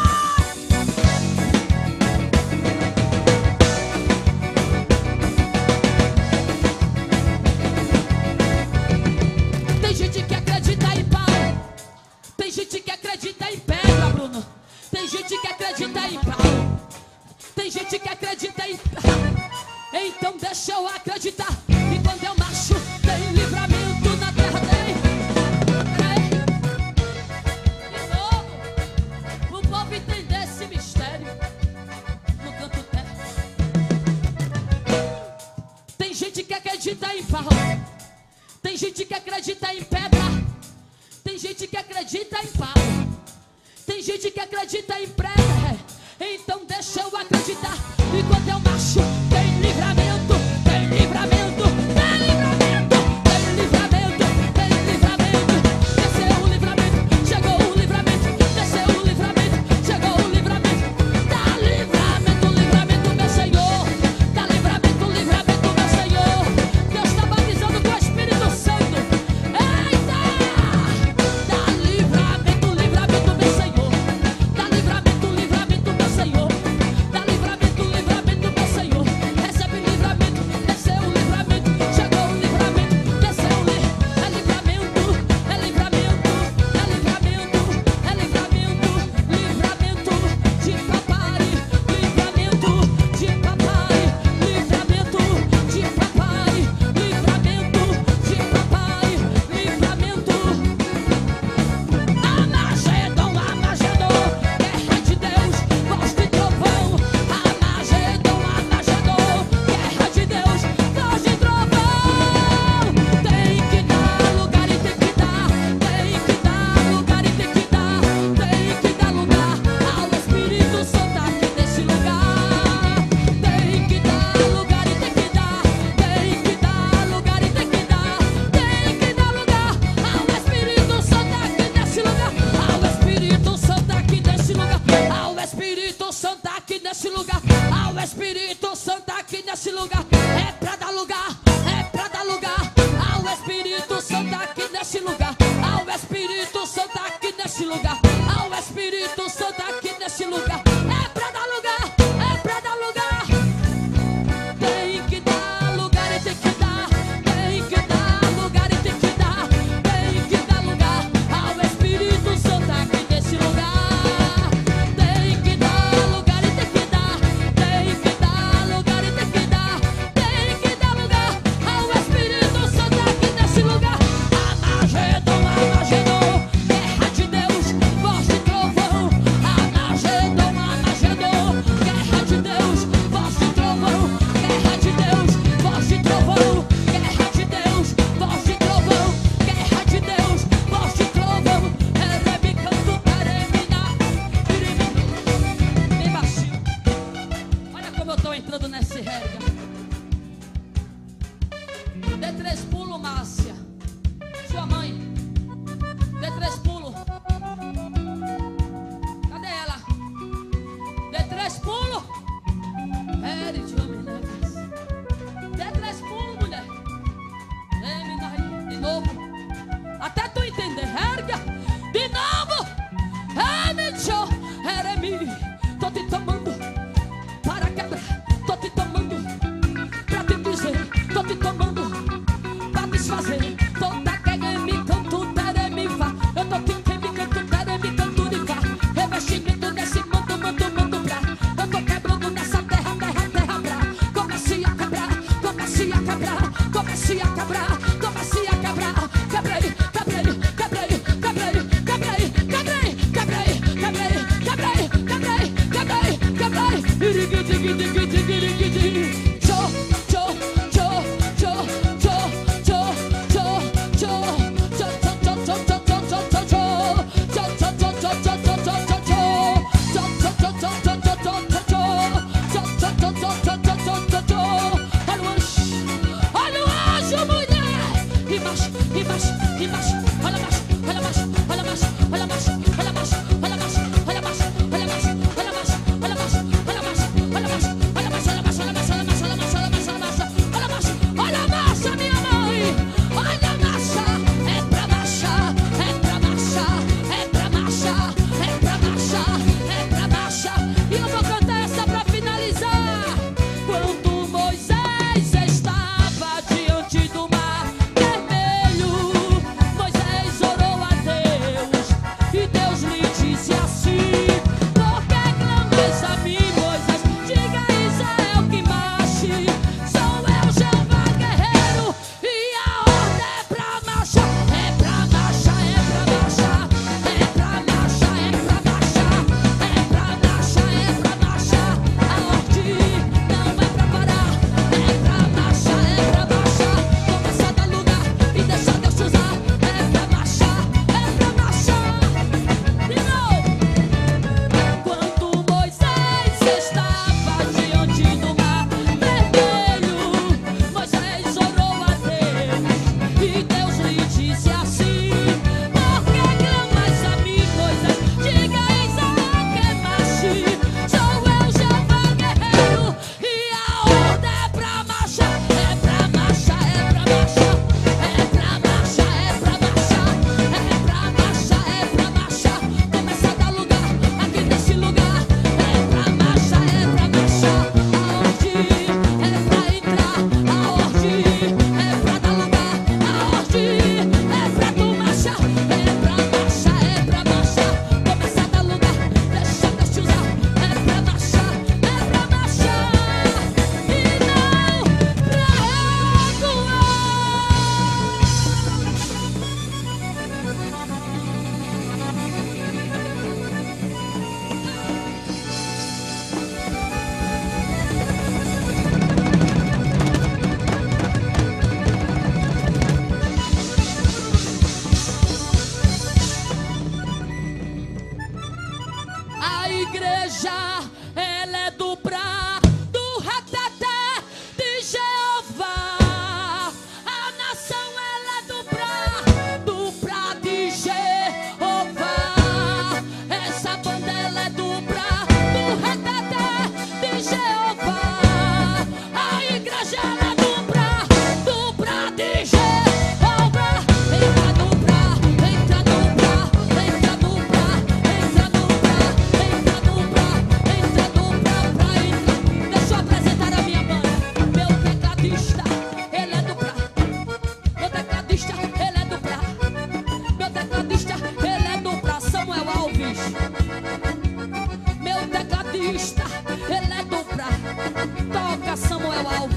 Tem gente que acredita em pau. Tem gente que acredita em pedra, Bruno. Tem gente que acredita em pau. Tem gente que acredita em... Então deixa eu acreditar. E quando eu marcho, tem livramento na terra, tem. De novo, o povo entender esse mistério. No canto terra. Tem gente que acredita em pau. Tem gente que acredita em pedra. Tem gente que acredita em pau. Tem gente que acredita em pré. Então deixa eu acreditar. E quando eu marcho, tem livramento. Tem livramento. Tem livramento. Tem livramento. Tem livramento. Desceu o livramento. Chegou o livramento. Desceu o livramento. Chegou o livramento. Dá livramento, livramento, meu Senhor. Dá livramento, livramento, meu Senhor. Deus está batizando com o Espírito Santo. Eita! Dá livramento, livramento, meu Senhor. Dá livramento, livramento, meu Senhor. Dá livramento, livramento, meu Senhor. nesse lugar. É pra dar lugar, é pra dar lugar ao Espírito Santo aqui nesse lugar. Ao Espírito Santo aqui nesse lugar. Ao Espírito Santo aqui nesse lugar. É pra dar lugar, é pra dar lugar. Tem que dar lugar e tem que dar. Tem que dar lugar e tem que dar. Tem que dar lugar ao Espírito Santo aqui nesse lugar. Tem que dar lugar e tem que dar. Tem que dar lugar e tem que dar. Tem que dar lugar ao Espírito Santo aqui nesse lugar. Anagedon, Anagedon, guerra de Deus, voz de trovão. Anagedon, Anagedon, guerra de Deus, voz de trovão. Guerra de Deus, voz de trovão. Guerra de Deus, voz de trovão. Guerra de Deus, voz de trovão. Erebe canto, eremina, irimi. Bem baixinho. Olha como eu tô entrando nesse rega. Dê 3 pulos, Márcia. Sua mãe. Dê 3 pulos. Cadê ela? Dê 3 pulos. Dê 3 pulos, mulher. De novo. Até tu entender. Erga. De novo. Emicho. Eremi. Tô te tomando para quebrar. Tô te tomando pra te dizer. Tô te tomando pra desfazer. Toda quem me canto, teremiva. Eu tô te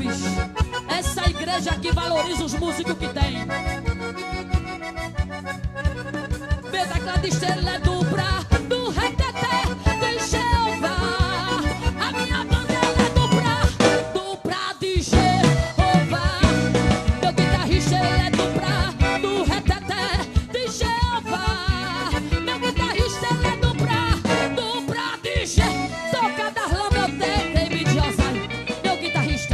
Alves. Essa igreja aqui valoriza os músicos que tem. Meu teclado estrela é do Pra, do Reteté, de Jeová. A minha banda ela é do Pra de Jeová. Meu guitarrista ele é do Pra, do Reteté, de Jeová. Meu guitarrista ele é do Pra de Jeová. Toca Darlan, meu David Josai, meu guitarrista.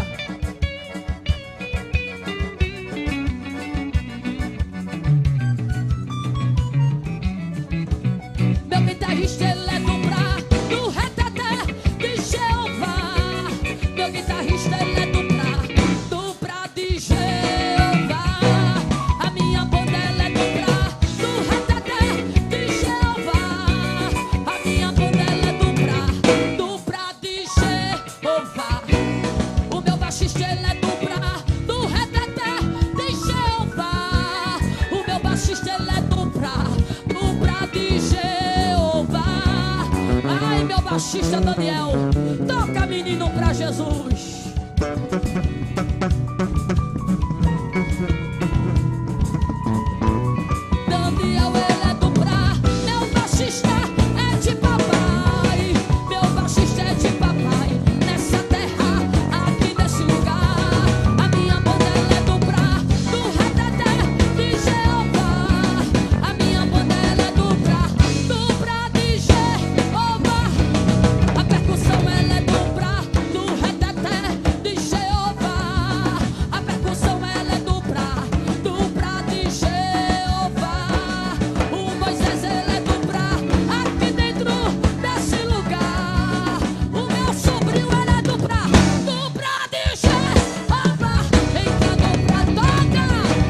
Meu guitarrista ele é do Pra, do Reteté, de Jeová. Meu guitarrista ele é do Pra de Jeová. A minha banda ela é do Reteté, de Jeová. A minha banda ela é do Pra de Jeová. O meu baixista ele é do Reteté, de Jeová. O meu baixista ele é do Pra de Jeová. Ai, meu baixista Daniel, toca menino pra Jesus. Daniel ele é do Pra, meu baixista é de papai. Meu baixista é de papai, nessa terra, aqui nesse lugar. A minha banda ela é do Reteté, de Jeová. A minha banda ela é do Pra de Jeová. A percussão ela é do Reteté, de Jeová. A percussão ela é do Pra de Jeová. O Moisés ele é do Pra, aqui dentro desse lugar. O meu sobrinho ele é do Pra de Jeová. Entra no Pra, toca.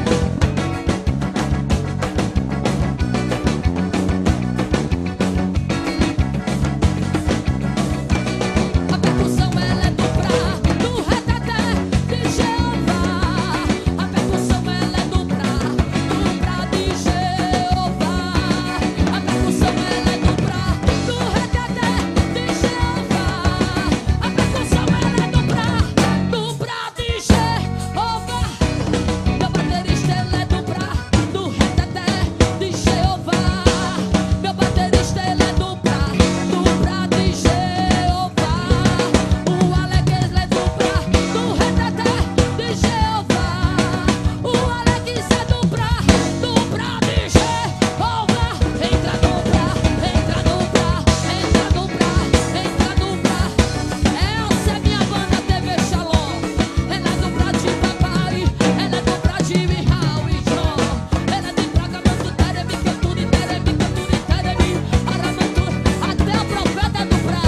A percussão ela é do Reteté, de Jeová. A percussão ela é do Pra de Jeová. A percussão ela é do Reteté, de Jeová. A percussão ela é do Pra de Jeová. Meu baterista ele é do Reteté, de Jeová. Meu baterista ele é do Pra de Jeová. O Alex ele é do Reteté, de Jeová. O Alex é do Pra de Jeová. Entra no Pra, entra no Pra, entra no Pra, entra no Pra. Essa é minha banda TV Shalom. Ela é do Pra de papai, ela é do Pra de Mihal e John. Ela é de Praga, Manto, Teremi, Canturi, Teremi, Aramantu, até o profeta do Pra.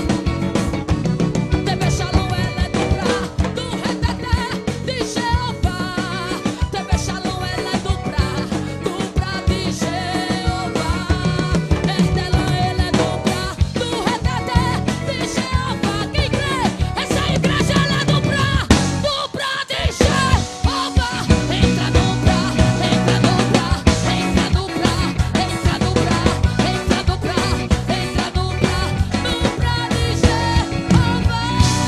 TV Shalom, ela é do Reteté, de Jeová. TV Shalom, ela é do Pra de Jeová. Estelão, ele é do Reteté, de Jeová. Quem crê? Essa igreja ela é do Pra de Jeová. Entra no Pra, entra no Pra, entra no Pra, entra no Pra, entra no Pra, entra no Pra de Jeová.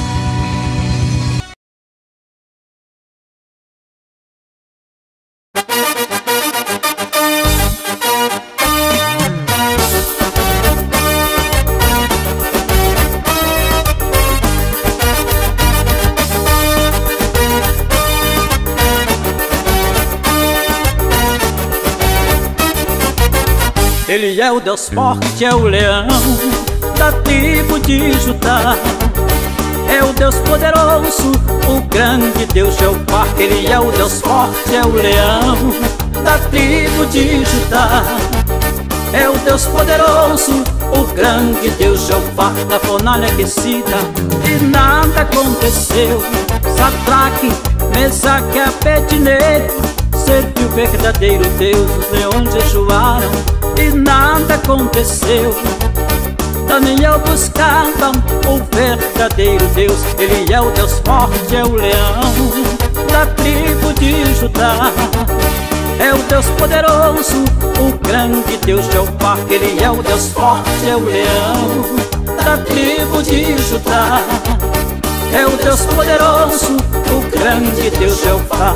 Ele é o Deus forte, é o leão da tribo de Judá. É o Deus poderoso, o grande Deus Jeová. Ele é o Deus forte, é o leão da tribo de Judá. É o Deus poderoso, o grande Deus Jeová. Na fornalha aquecida e nada aconteceu. Sadraque, Mesaque e Abednego serviu o verdadeiro Deus. Os leões jejuaram e nada aconteceu. Daniel buscava o verdadeiro Deus. Ele é o Deus forte, é o leão da tribo de Judá. É o Deus poderoso, o grande Deus Jeová. Ele é o Deus forte, é o leão da tribo de Judá. é o Deus poderoso, o grande Deus Jeová.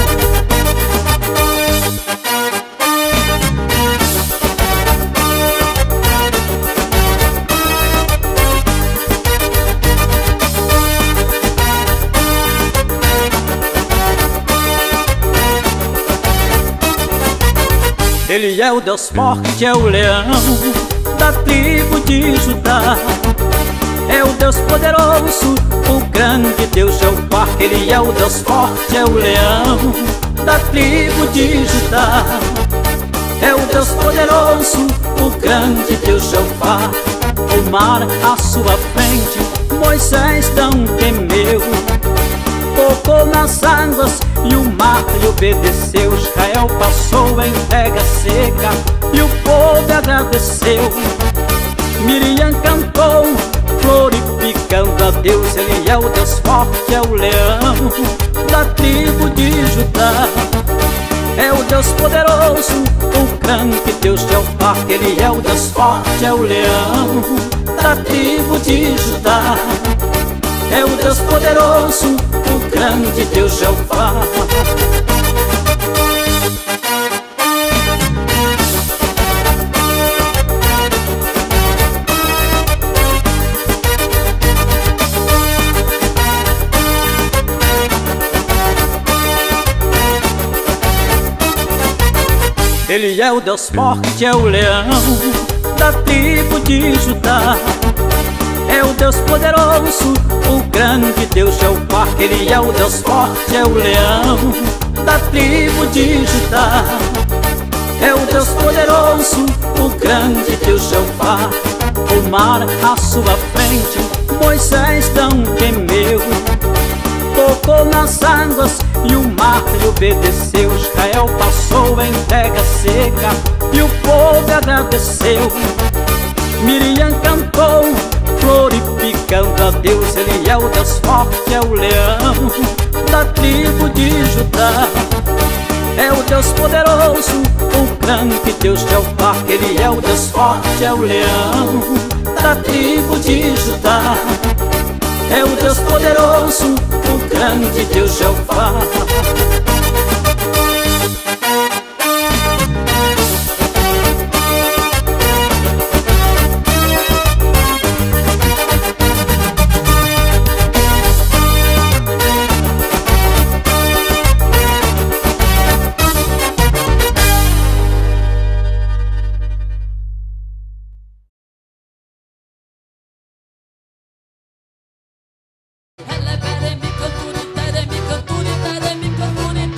Ele é o Deus forte, é o leão da tribo de Judá. É o Deus poderoso, o grande Deus Jeová. Ele é o Deus forte, é o leão da tribo de Judá. É o Deus poderoso, o grande Deus Jeová. O mar à sua frente, Moisés não temeu. Tocou nas águas e o mar lhe obedeceu. Israel passou em terra seca e o povo agradeceu. Miriam cantou, glorificando a Deus. Ele é o Deus forte, é o leão da tribo de Judá. É o Deus poderoso, o grande Deus Jeová. Ele é o Deus forte, é o leão da tribo de Judá. É o Deus poderoso, o grande Deus Jeová. Ele é o Deus forte, é o leão da tribo de Judá. É o Deus poderoso, o grande Deus Jeová. Ele é o Deus forte, é o leão da tribo de Judá. É o Deus poderoso, o grande Deus Jeová. O mar à sua frente, Moisés não temeu. Tocou nas águas e o mar lhe obedeceu. Israel passou em terra seca e o povo agradeceu. Miriam cantou, glorificando a Deus. Ele é o Deus forte, é o leão da tribo de Judá. É o Deus poderoso, o grande Deus Jeová. Ele é o Deus forte, é o leão da tribo de Judá. É o Deus poderoso, o grande Deus Jeová. Ela é mi canturi, tere mi canturi, tere mi canturi.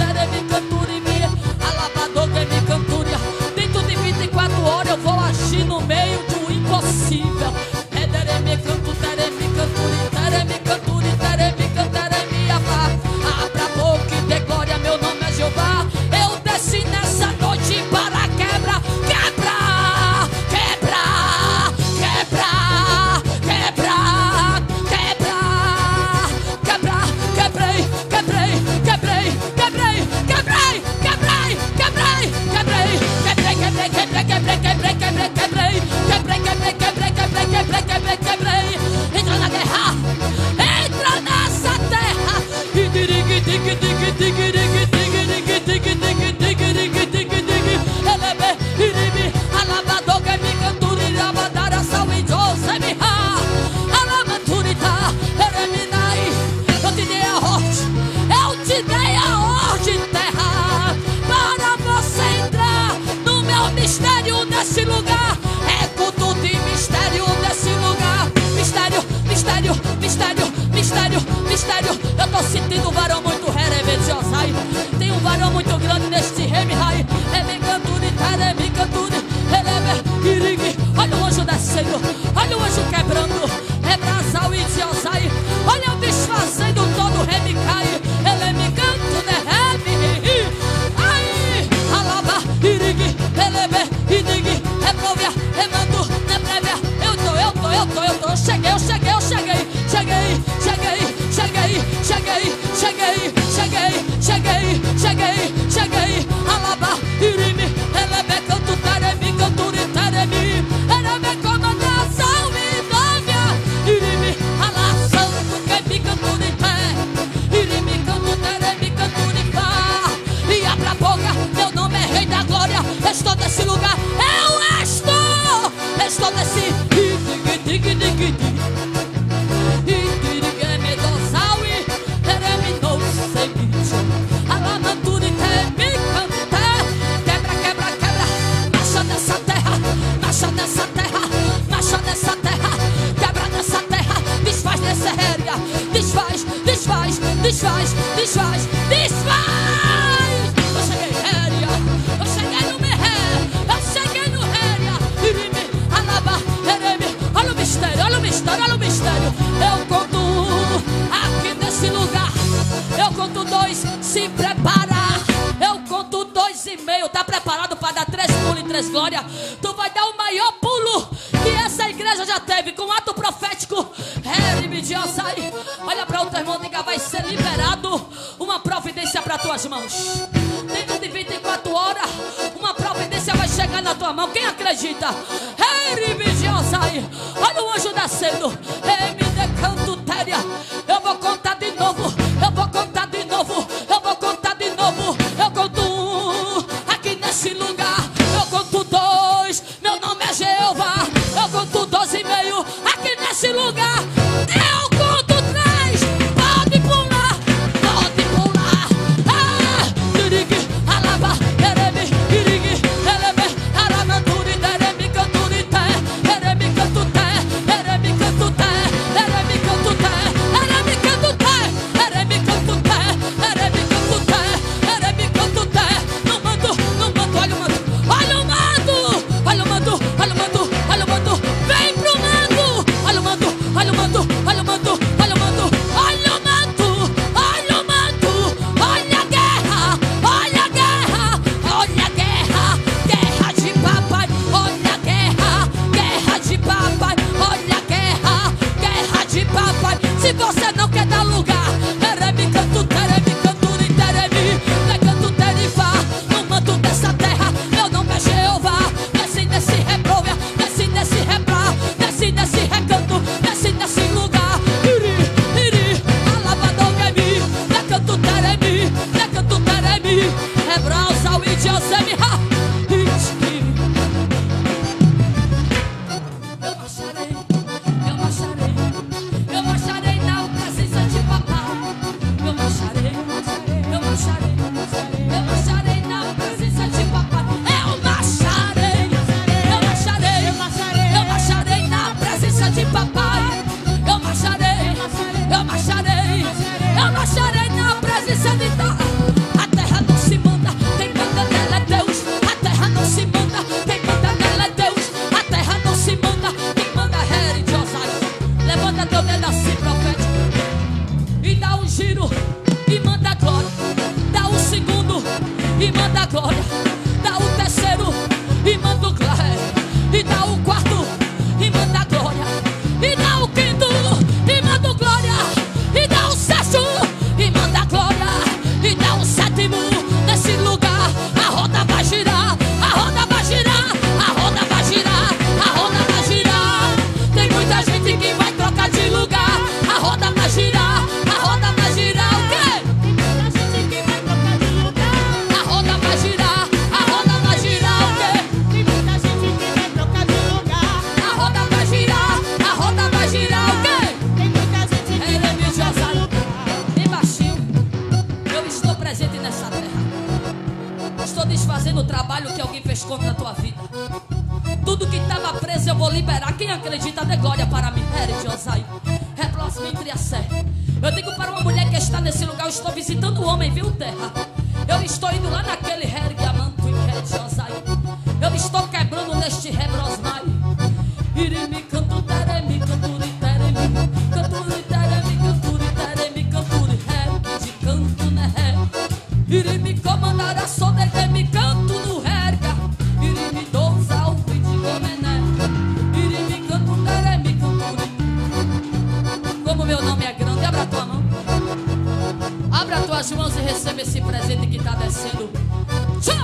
desfaz, desfaz, desfaz. Eu cheguei, Héria, eu cheguei no Merré, eu cheguei no Héria. Irime, alaba, ereme, olha o mistério, olha o mistério, olha o mistério. Eu conto aqui nesse lugar, eu conto 2, se prepara. Eu conto 2,5, tá preparado para dar 3 pulos e 3 glórias? Tu vai dar o maior pulo que essa igreja já teve, com ato profético. Olha para outro irmão, diga, vai ser liberado uma providência para tuas mãos. Dentro de 24 horas, uma providência vai chegar na tua mão. Quem acredita? Olha o anjo descendo. Eu vou contar de novo, eu vou contar de novo, eu vou contar de novo. Eu conto aqui nesse lugar, eu conto 2, meu nome é Jeová. Eu conto 2,5 aqui nesse lugar. Eu conto 3, pode pular, pode pular. Dirigi, alaba, ereme, dirigi, eleme, aramanturi, deremi, canturi, te, eremi, cantu, te, eremi, cantu, te, eremi, cantu, te, eremi, cantu, te, eremi, cantu, te, eremi, cantu, te, eremi, cantu, te. No mando, olha o mando, olha o mando, olha o mando, olha o mando, olha o mando, vem pro mando, olha o mando, olha o mando, olha o mando, olha o mando, olha o mando, olha o mando, olha a guerra, olha a guerra, olha a guerra, guerra de papai, olha a guerra, guerra de papai, olha a guerra, guerra de papai. Se você não quer dar lugar, teremi, canto, teremi, canturi, teremi, canto, terifá, no manto dessa terra, meu nome é Jeová. Desce nesse reprova, desce nesse reprá, desce nesse recanto, desce nesse lugar. Iri, alabadogemi, canto, teremi, canto, teremi, rebrausa o idiosemi, ha, eu marcharei, eu marcharei, eu marcharei na presença de papai. Eu marcharei, eu marcharei, eu marcharei na presença de papai. Eu marcharei, eu marcharei, eu marcharei na presença de papai. Eu marcharei, eu marcharei, eu marcharei na presença de Deus. A terra não se manda, quem manda nela é Deus. A terra não se manda, quem manda nela é Deus. A terra não se manda, quem manda é Heri de Osório. Levanta teu dedo assim, profético, e dá um giro e manda glória. Dá o segundo e manda glória. Dá o terceiro e manda glória. E dá o quarto e manda glória. E dá o quinto e manda glória. E dá o sexto e manda glória. E dá o sétimo. Nesse lugar a roda vai girar, a roda vai girar, a roda vai girar, a roda vai girar. Tem muita gente que vai trocar de lugar. A roda vai girar, a roda vai girar. O quê? Muita gente que vai trocar de lugar. A roda vai girar, a roda vai girar. O quê? Tem muita gente que vai trocar de lugar. A roda vai girar, a roda vai girar. O quê? Tem muita gente que vai trocar de lugar. Bem baixinho, eu estou presente nessa terra. Estou desfazendo o trabalho que alguém fez contra a tua vida. Tudo que estava preso eu vou liberar. Quem acredita, dê glória para mim. Heri de Osório, replóximo entre a sé. Eu digo para uma mulher que está nesse lugar, eu estou visitando o homem, viu, terra? Eu estou indo lá naquele Hergiamanto e Heri de Osório. Eu estou quebrando neste Rebrosnai. Irimi, canto, teremi, canturi, teremi, canturi, teremi, canturi, teremi, canturi, Hergi de canto, né? Irimi, comandará, só me canto no Herga. Irimi, douza, o de gomené. Irimi, canto, teremi, canturi. Como meu nome é grande, abra a tua mão. Abra as tuas mãos e receba esse presente que está descendo. Tchau!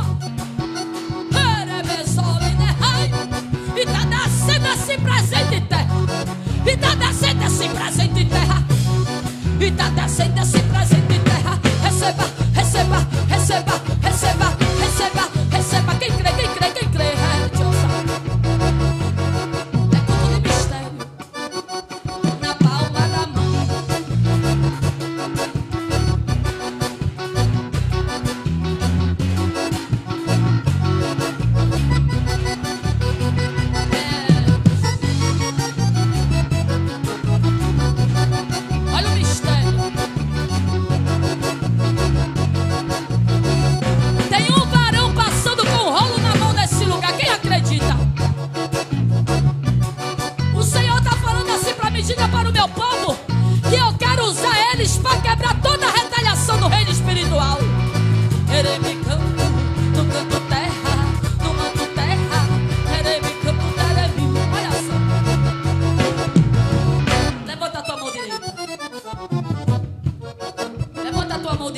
E tá descendo esse presente terra. E tá descendo esse presente terra. E tá descendo esse presente terra. Receba, receba, receba, receba, receba, receba. Quem crê, quem crê, quem crê. É tudo de mistério na palma da mão. Olha o mistério.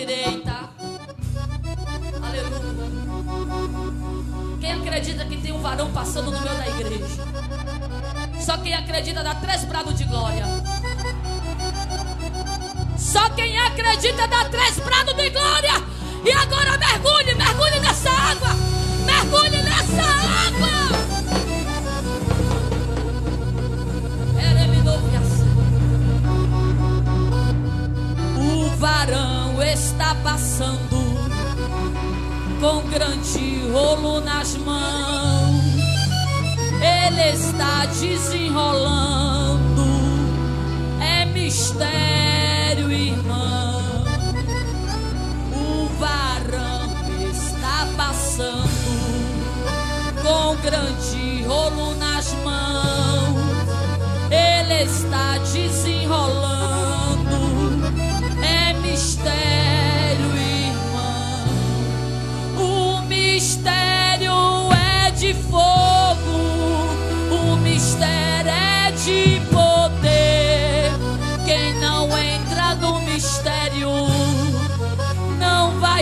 direita. Aleluia. Quem acredita que tem um varão passando no meio da igreja? Só quem acredita dá 3 brados de glória. Só quem acredita dá 3 brados de glória. E agora mergulhe, mergulhe nessa água. Mergulhe nessa água. O varão está passando com grande rolo nas mãos. Ele está desenrolando. É mistério, irmão. O varão está passando com grande rolo nas mãos. Ele está desenrolando. É mistério, irmão. O mistério é de fogo. O mistério é de poder. Quem não entra no mistério não vai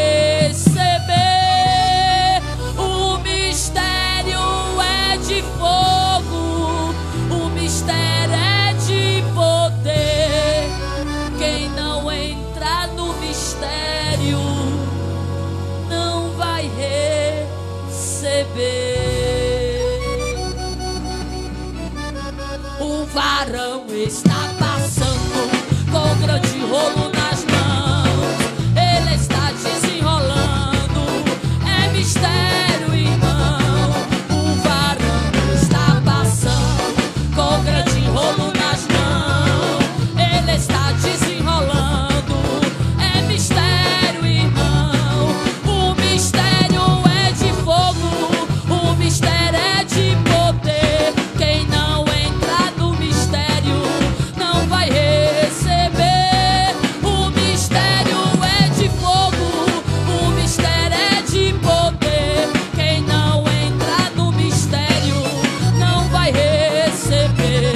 receber. O mistério é de fogo. O mistério é de poder. Quem não entra no mistério não vai receber. O varão está passando com grande rolo nas mãos. Ele está desenrolando. É mistério, irmão. O varão está passando com grande rolo nas mãos. Ele está desenrolando. É mistério, irmão. O mistério é de fogo. O mistério é de poder. Quem não entra no mistério não vai receber. O mistério é de fogo. O mistério é de poder. Quem não entra no mistério não vai receber.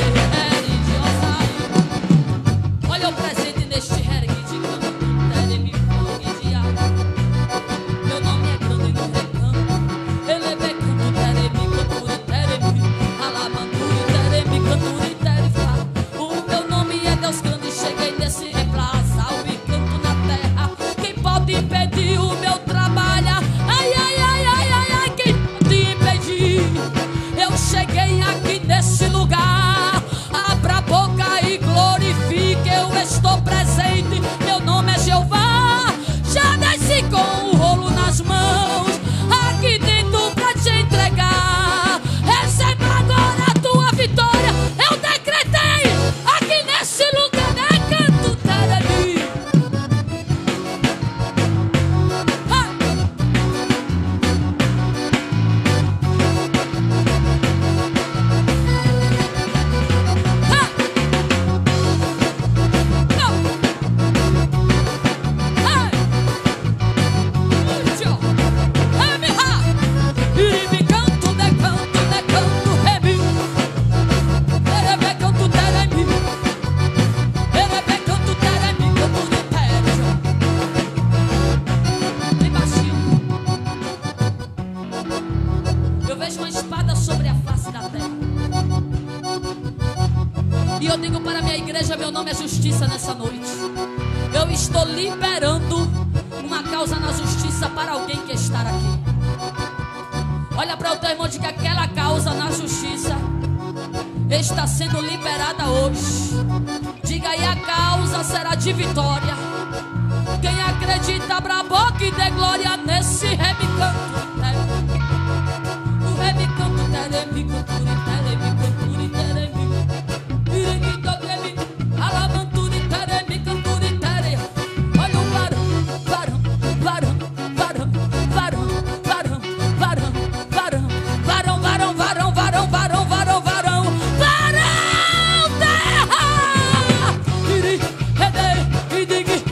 Olha o presente neste reggae de canto. Tere-me fogo de água. Meu nome é grande no recanto. Ele é becanto, tere-me, canturi, tere-me. Alabanturi, tere-me, canturi, tere-fa. O meu nome é Deus grande. Cheguei nesse replaçar o encanto na terra. Quem pode impedir o meu trabalho? Ai, ai, ai, ai, ai, ai. Quem pode impedir? Eu cheguei aqui nesse lugar. Abra a boca e glorifique. Eu estou presente. Meu nome é Jeová. Já desci com o rolo nas mãos. Aqui dentro pra te entregar. Receba agora a tua vitória. Eu decretei aqui nesse lugar. Né? Canto Teremi. Eu vejo uma espada sobre a face da terra. E eu digo para a minha igreja, meu nome é justiça nessa noite. Eu estou liberando uma causa na justiça para alguém que está aqui. Olha para o teu irmão, diga que aquela causa na justiça está sendo liberada hoje. Diga aí, a causa será de vitória. Quem acredita, abra a boca e dê glória nesse rebicanto. O rebicanto, teremicanto, teremicanto, teremicanto. Olha o varão, varão, varão, varão, varão, varão, varão, varão, varão, varão, varão, varão, varão, varão, varão, varão, terra.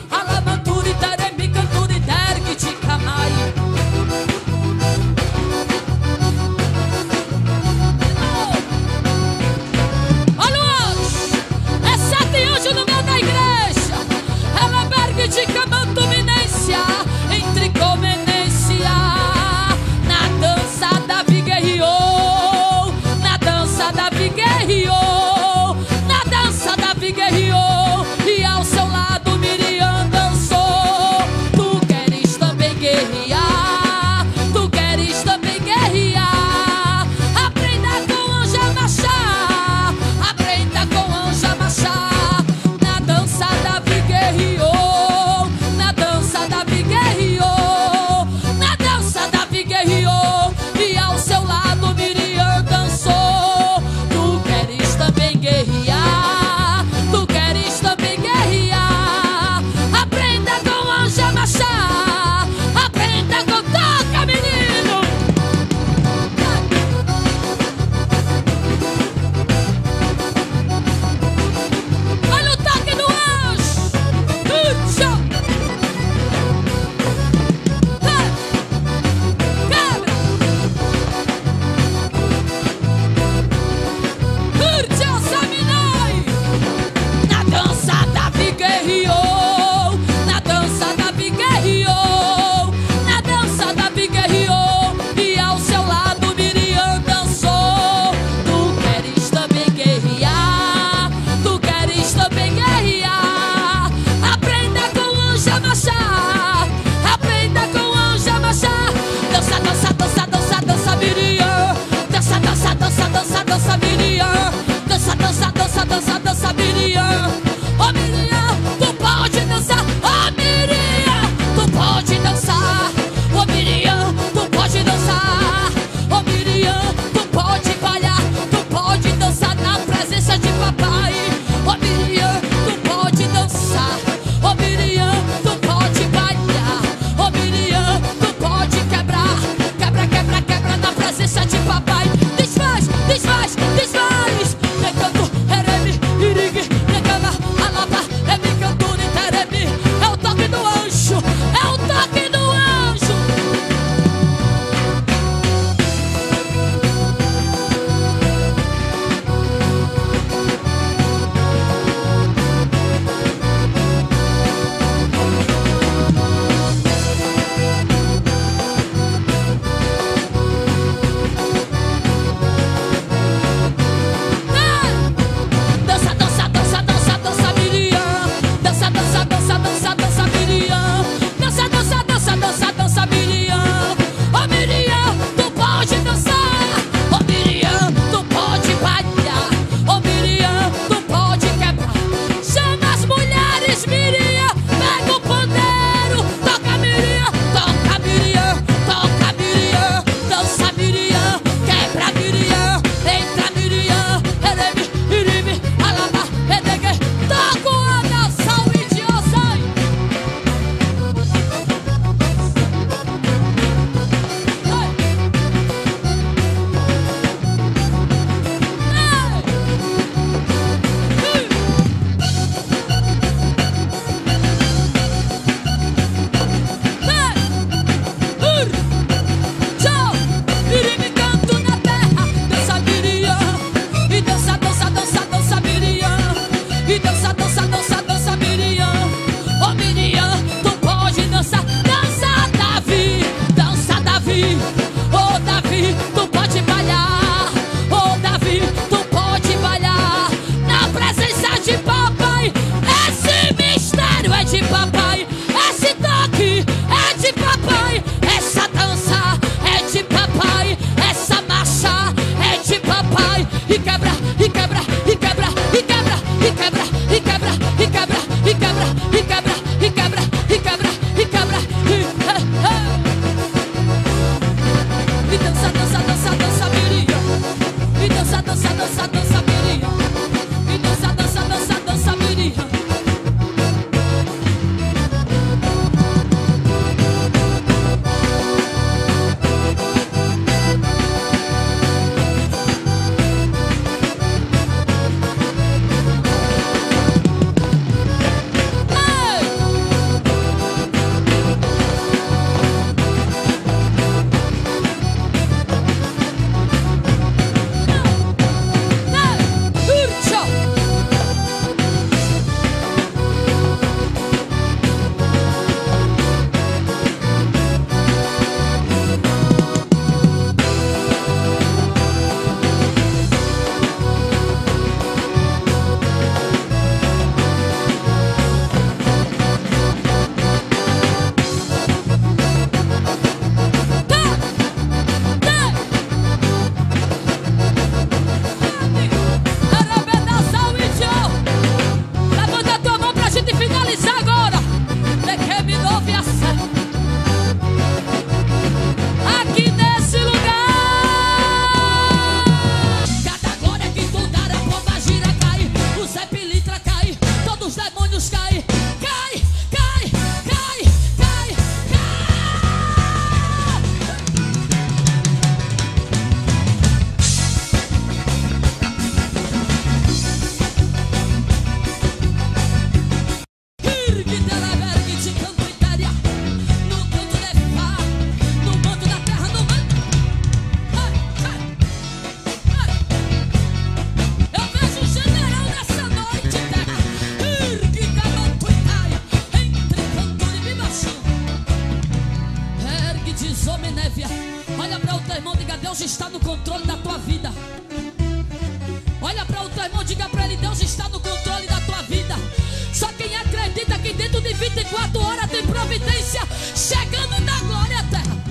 Deus está no controle da tua vida. Olha para o teu irmão, diga para ele: Deus está no controle da tua vida. Só quem acredita que dentro de 24 horas tem providência chegando na glória à terra.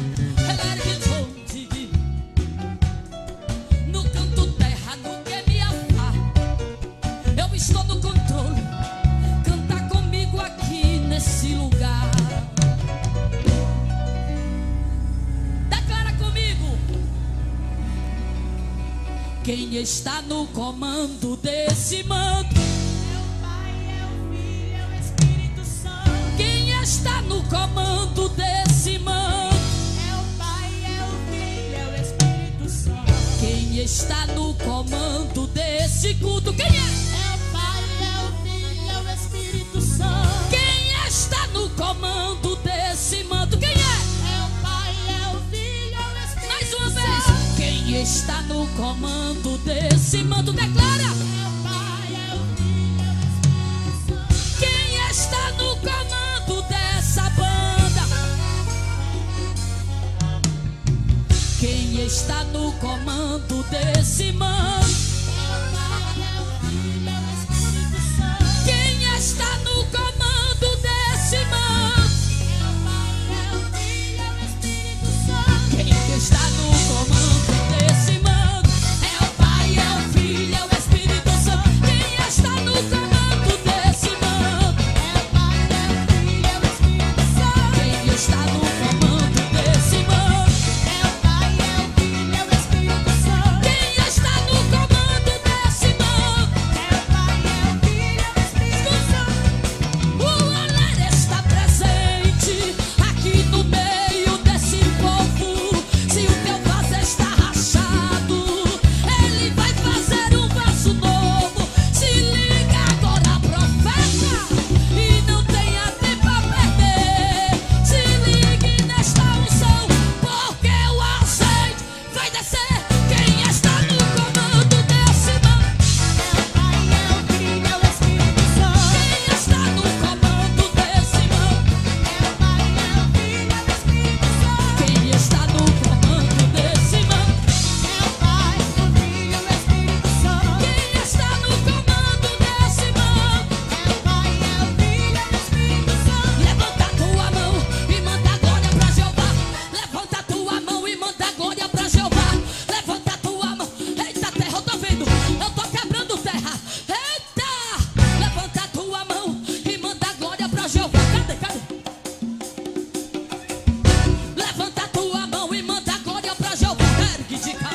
No canto terra, no que me afar, eu estou no controle. Canta comigo aqui nesse lugar. Declara comigo: quem está no comando desse manto? Está no comando desse manto. É o Pai, é o Filho, é o Espírito Santo. Quem está no comando desse culto? Quem é? É o Pai, é o Filho, é o Espírito Santo. Quem está no comando desse manto? Quem é? É o Pai, é o Filho, é o Espírito Mais uma vez. Santo. Quem está no comando desse manto? Declara. É o Pai, é o Filho, é o Espírito Santo. Quem está no comando dessa banda? Quem está no comando desse manto? É o Pai, é o Filho, é o Espírito Santo. Quem está no comando desse manto? É o Pai, é o Filho, é o Espírito Santo. Quem está no comando desse manto? É o Pai, é o Filho, é o Espírito Santo. Quem está no comando desse manto? É o Pai, é o Filho, é o Espírito Santo. Quem está no comando desse manto? É o Pai, é o Filho, é o Espírito Santo. Quem está no comando desse manto? É o Pai, é o Filho, é o Espírito Santo. O olhar está presente aqui no meio desse povo. Se o teu vaso está rachado, ele vai fazer um vaso novo. Se liga agora, profeta, e não tenha tempo a perder. Se ligue nesta unção, porque o azeite vai descer. Quem está no comando desse manto? É o Pai, é o Filho, é o Espírito Santo. Quem está no comando desse manto? É o Pai, é o Filho, é o Espírito Santo. Quem está no comando desse manto? É o Pai, o Filho, o Espírito Santo. Quem está no comando desse manto? É o Pai, é o Filho, é o Espírito Santo. Levanta a tua mão e manda glória pra Jeová. Levanta a tua mão e manda glória pra Jeová. Levanta a tua mão. Eita, terra, eu tô vendo. Eu tô quebrando terra. Eita! Levanta a tua mão e manda glória pra Jeová. Cadê? Levanta a tua mão e manda glória pra Jeová. Ergue de cai.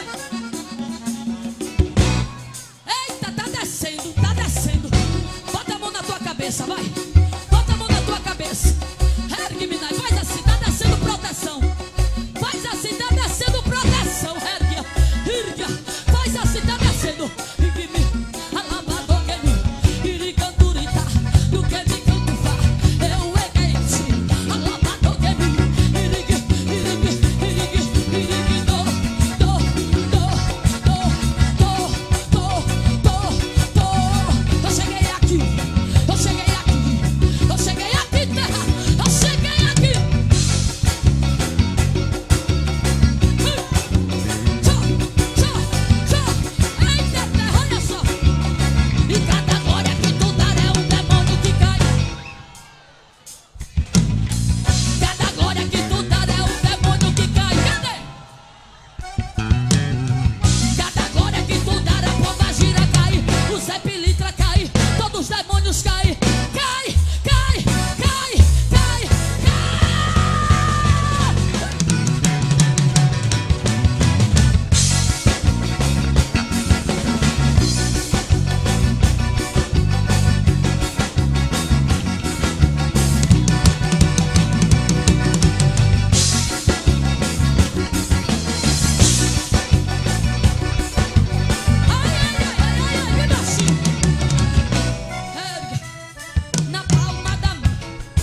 Eita, tá descendo, tá descendo. Bota a mão na tua cabeça, vai. Bota a mão na tua cabeça. Ergue, Minai, faz assim, tá descendo proteção. Faz assim, tá descendo proteção. Ergue, ergue. Faz assim, tá descendo. Irgue-me, alabadogemi, irigandurita, do que me cantuva. Eu erguei-te, alabadogemi, irgue, Eu cheguei aqui, eu cheguei aqui, eu cheguei aqui, terra, eu cheguei aqui. Eita, terra, olha só. E cada glória que tu dar é um demônio que cai. Cada glória que tu dar é um demônio que cai. Cadê? Cada glória que tu dar, a pomba gira cai, o Zé Pilintra cai, todos os demônios caem. Cai, cai, cai, cai, cai. Ai, me baixinho. Ergue na palma da mão.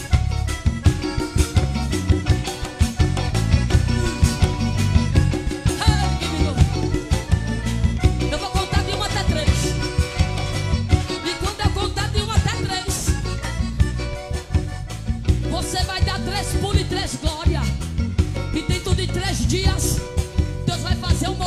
Ergue de novo. Eu vou contar de 1 até 3. E quando eu contar de 1 até 3, você vai dar 3 pulos e 3 glória. E dentro de 3 dias, Deus vai fazer uma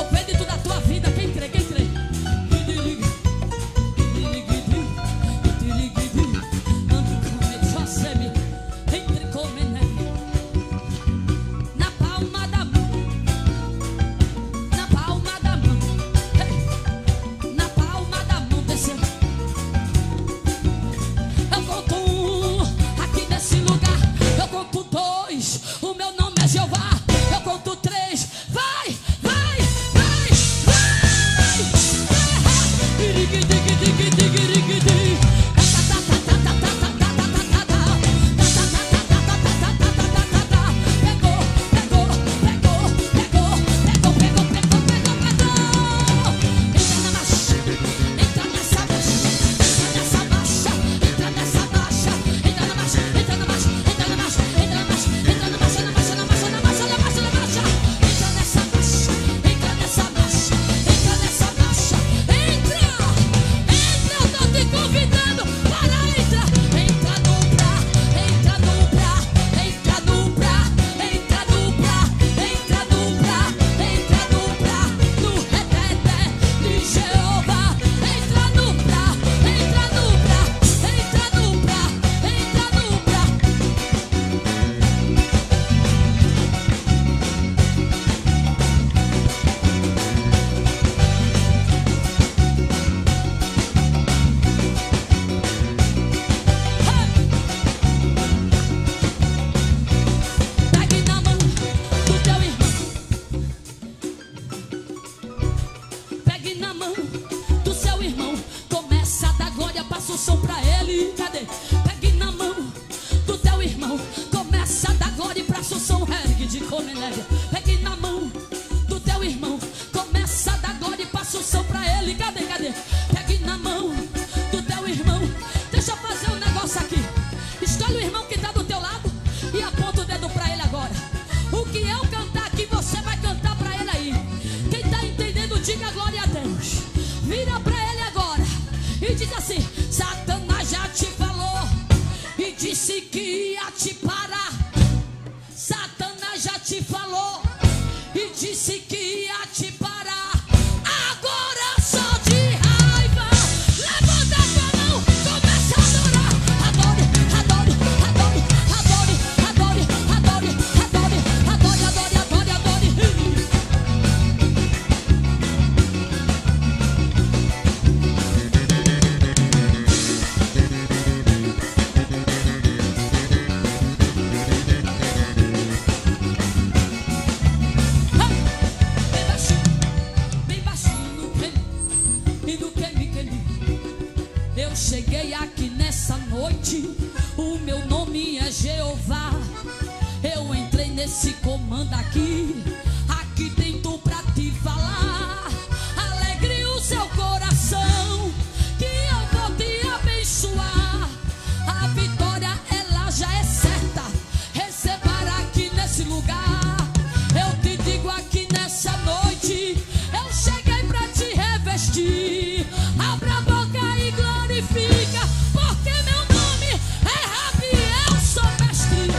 esse comando aqui dentro pra te falar. Alegre o seu coração, que eu vou te abençoar. A vitória ela já é certa, receba aqui nesse lugar. Eu te digo aqui nessa noite, eu cheguei pra te revestir. Abra a boca e glorifica, porque meu nome é Rabi, eu sou mestre.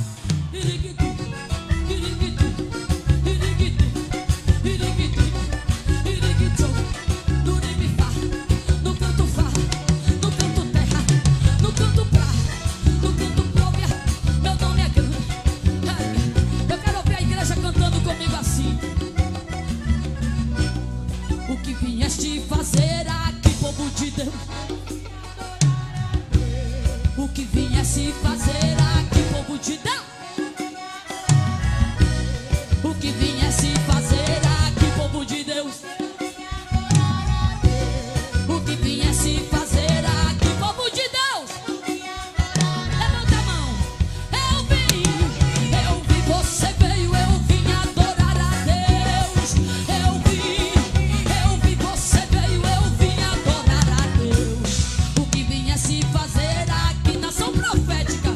No canto Fá, no canto terra, no canto Pra, no canto Própria, meu nome é grande. Eu quero ouvir a igreja cantando comigo assim. O que vieste fazer aqui, povo de Deus? O que viesse fazer aqui, povo de Deus? O que viesse fazer aqui, povo de Deus? O que viesse fazer aqui, povo de Deus? Levanta a mão. Eu vi, você veio, eu vim adorar a Deus. Eu vi, você veio, eu vim adorar a Deus. O que viesse fazer aqui, nação profética?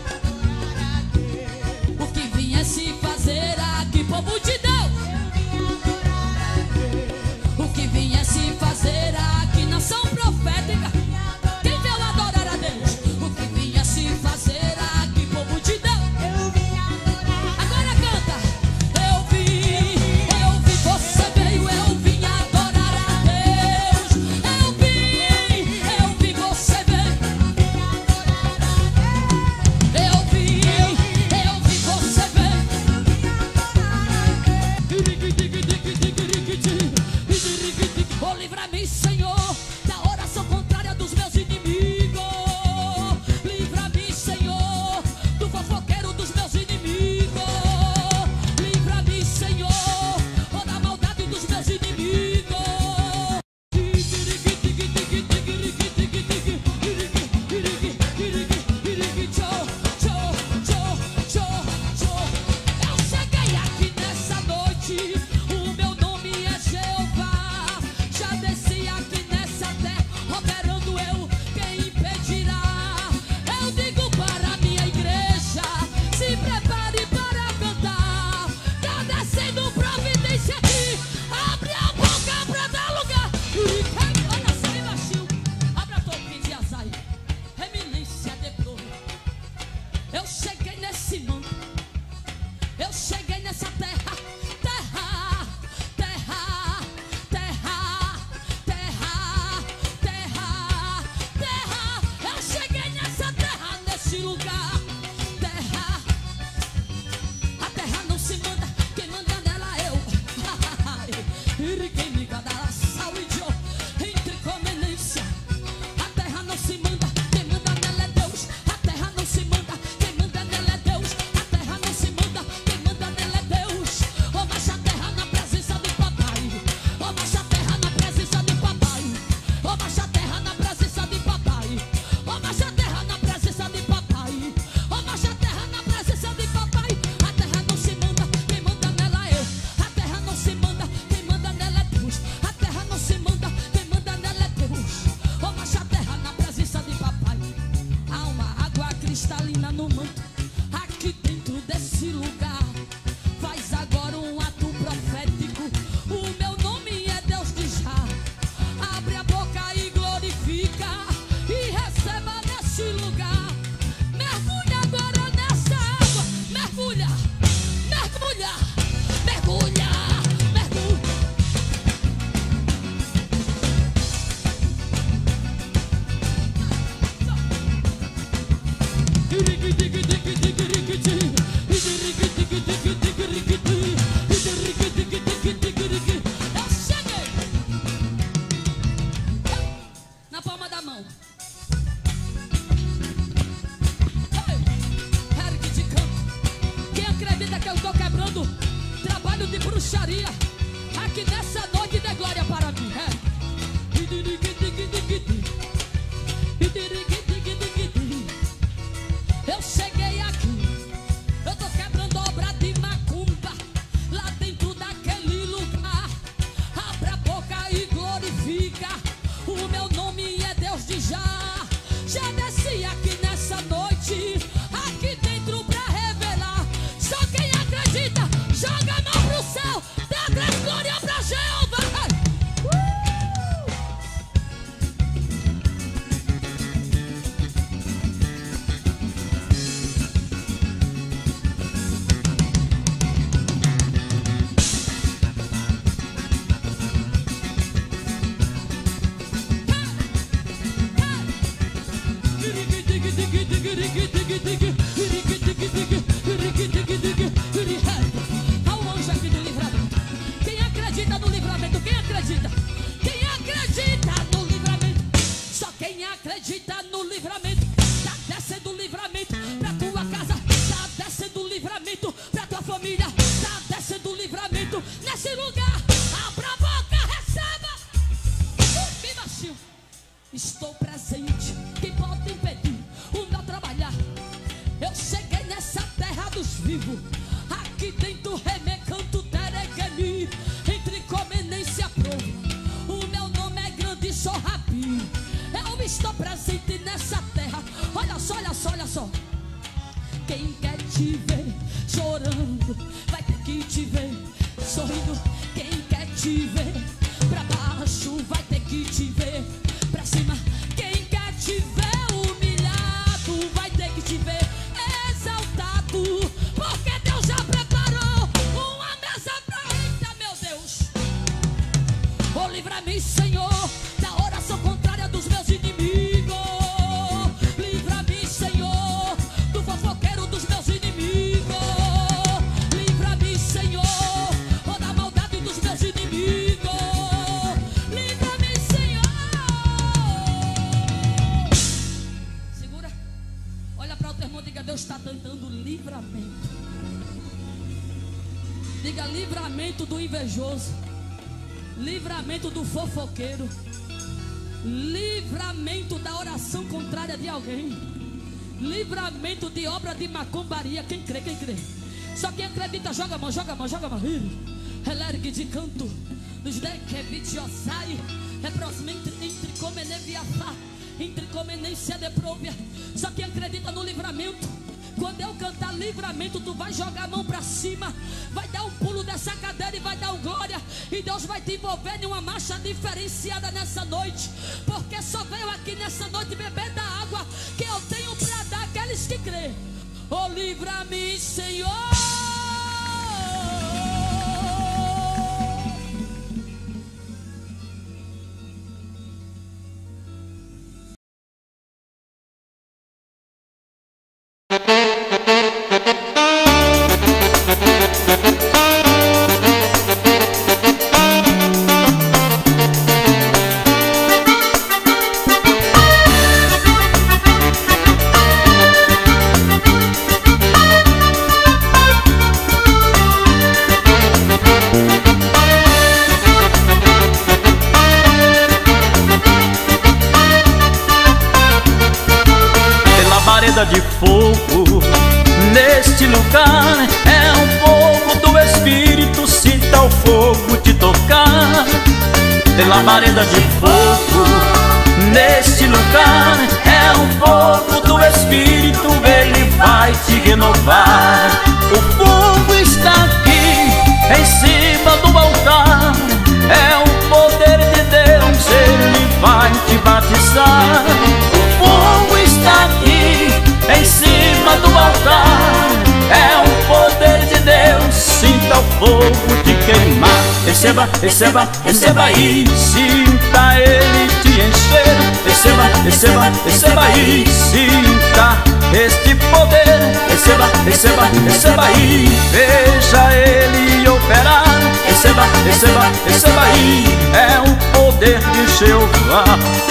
O que viesse fazer aqui, povo de Deus? O que viesse fazer aqui, nação profética? Quem veio adorar a Deus? O que viesse fazer aqui, povo de Deus? Agora canta. Eu vi, você veio, eu vim adorar a Deus. Eu vi, você veio. Eu vi, você veio. Oh, livra-me, Senhor, da oração contrária dos meus inimigos. Livra-me, Senhor, do fofoqueiro dos meus inimigos. Livra-me, Senhor, oh, da maldade dos meus inimigos. Eu cheguei aqui nessa noite, o meu nome é Jeová. Já desci aqui nessa terra, operando eu, quem impedirá? Eu digo para a minha igreja, se prepare para cantar. Tá descendo providência aqui, abre a boca pra dar lugar. Olha só, baixinho, abra a toquinha de azai, eminência de flor. Eu cheguei nesse mundo, eu cheguei nessa terra, terra, terra, terra, terra, terra, terra. Eu cheguei nessa terra, nesse lugar, terra. A terra não se manda, quem manda nela é eu. E quem me dará saúde, entre conveniência. A terra não se manda, quem manda nela é Deus. A terra não se manda, quem manda nela é Deus. A terra não se manda, quem manda nela é Deus. Oh, mas a terra na presença do papai. Oh, mas a terra na presença do papai. Oh, mas a terra na presença de papai. Oh, mas a terra na presença de papai. Oh, mas a terra na presença de papai. A terra não se manda, quem manda nela é eu. A terra não se manda, quem manda nela é Deus. A terra não se manda, quem manda nela é Deus. Oh, mas a terra na presença de papai. Há uma água cristalina no manto, aqui dentro desse lugar. Faz agora um ato profético, o meu nome é Deus de já. Abre a boca e glorifica, e receba nesse lugar. Mergulha agora nessa água, mergulha, mergulha, mergulha, mergulha. Eu cheguei na palma da mão. Eric de Campo. Quem acredita que eu estou quebrando trabalho de bruxaria aqui nessa noite, dê glória para mim. Eu cheguei aqui, eu tô quebrando obra de Aqui dentro remecanto teregueni, entre comenência prova. O meu nome é grande, sou Rabi. Eu estou presente nessa terra. Olha só, olha só, olha só. Quem quer te ver chorando vai ter que te ver sorrindo. Quem quer te ver pra baixo vai ter que te ver pra cima. Quem quer te ver humilhado vai ter que te ver exaltado, porque Deus já preparou uma mesa pra eita, meu Deus. Oh, livra-me, Senhor, da oração contrária dos meus inimigos. Livra-me, Senhor, do fofoqueiro dos meus inimigos. Livra-me, Senhor, oh, da maldade dos meus inimigos. Livra-me, Senhor. Segura. Olha para o teu irmão, diga: Deus está tentando livramento. Diga: livramento do invejoso, livramento do fofoqueiro, livramento da oração contrária de alguém, livramento de obra de macumbaria. Quem crê, quem crê? Só quem acredita, joga a mão, joga a mão, joga a mão. Relergue de canto, nos dekevitiosai, reprosmente entre comeneviafá, entre comenência de própria. Só quem acredita no livramento. Quando eu cantar livramento, tu vai jogar a mão pra cima, vai dar um pulo dessa cadeira e vai dar um glória. E Deus vai te envolver em uma marcha diferenciada nessa noite, porque só veio aqui nessa noite beber da água que eu tenho pra dar àqueles que crê. Oh, livra-me, Senhor. De fogo neste lugar é um fogo do Espírito. Sinta o fogo te tocar. Tem labareda de fogo neste lugar é um fogo do Espírito. Ele vai te renovar. O fogo está aqui em cima do altar. É o poder de Deus. Ele vai te batizar. O fogo está aqui em cima do altar. É o poder de Deus. Sinta o fogo te queimar. Receba, receba, receba aí. Sinta ele te encher. Receba, receba, receba aí. Sinta este poder. Receba, receba, receba aí. Veja ele operar. Receba, receba, receba aí. É o poder de Jeová.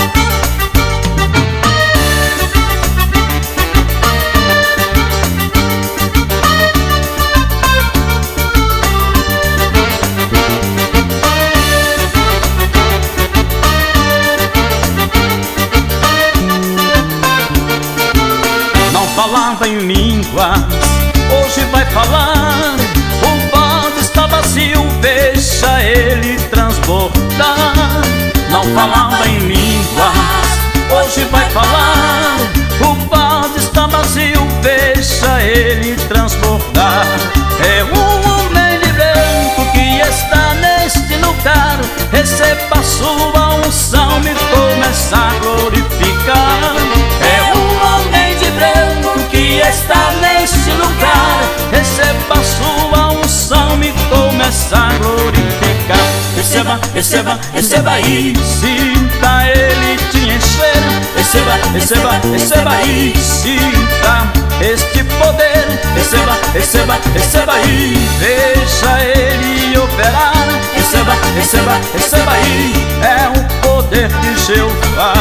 Falava em línguas, hoje vai falar. O vaso está vazio, deixa ele transbordar. Não falava em línguas, hoje vai falar. O vaso está vazio, deixa ele transbordar. É um homem de branco que está neste lugar. Receba a sua unção e começa a glorificar. É um homem de branco que está neste lugar. Receba a sua unção e começa a glorificar. Receba, receba, receba aí. Sinta ele te encher. Receba, receba, receba aí. Sinta este poder. Receba, receba, receba aí. Veja ele operar. Receba, receba, receba aí. É o poder de Jeová.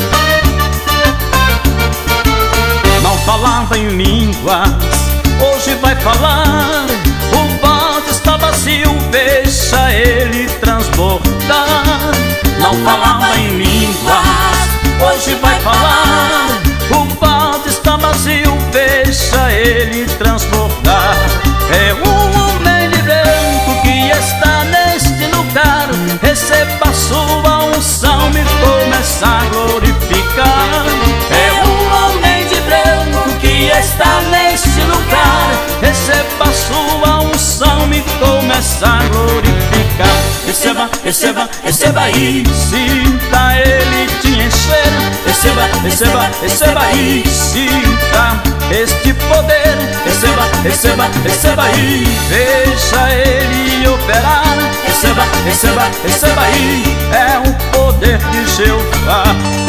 Falava em línguas, hoje vai falar, o vaso está vazio, deixa ele transbordar. Não falava em línguas, hoje vai falar, o vaso está vazio, deixa ele transbordar. É um homem de branco que está neste lugar, receba a sua unção e começa a glorificar. É um homem de branco que está neste lugar, receba a sua unção e começa a glorificar. Receba, receba, receba e sinta ele te encher. Receba, receba, receba e sinta este poder. Receba, receba, receba e veja ele operar. Receba, receba, receba e é o poder de Jeová.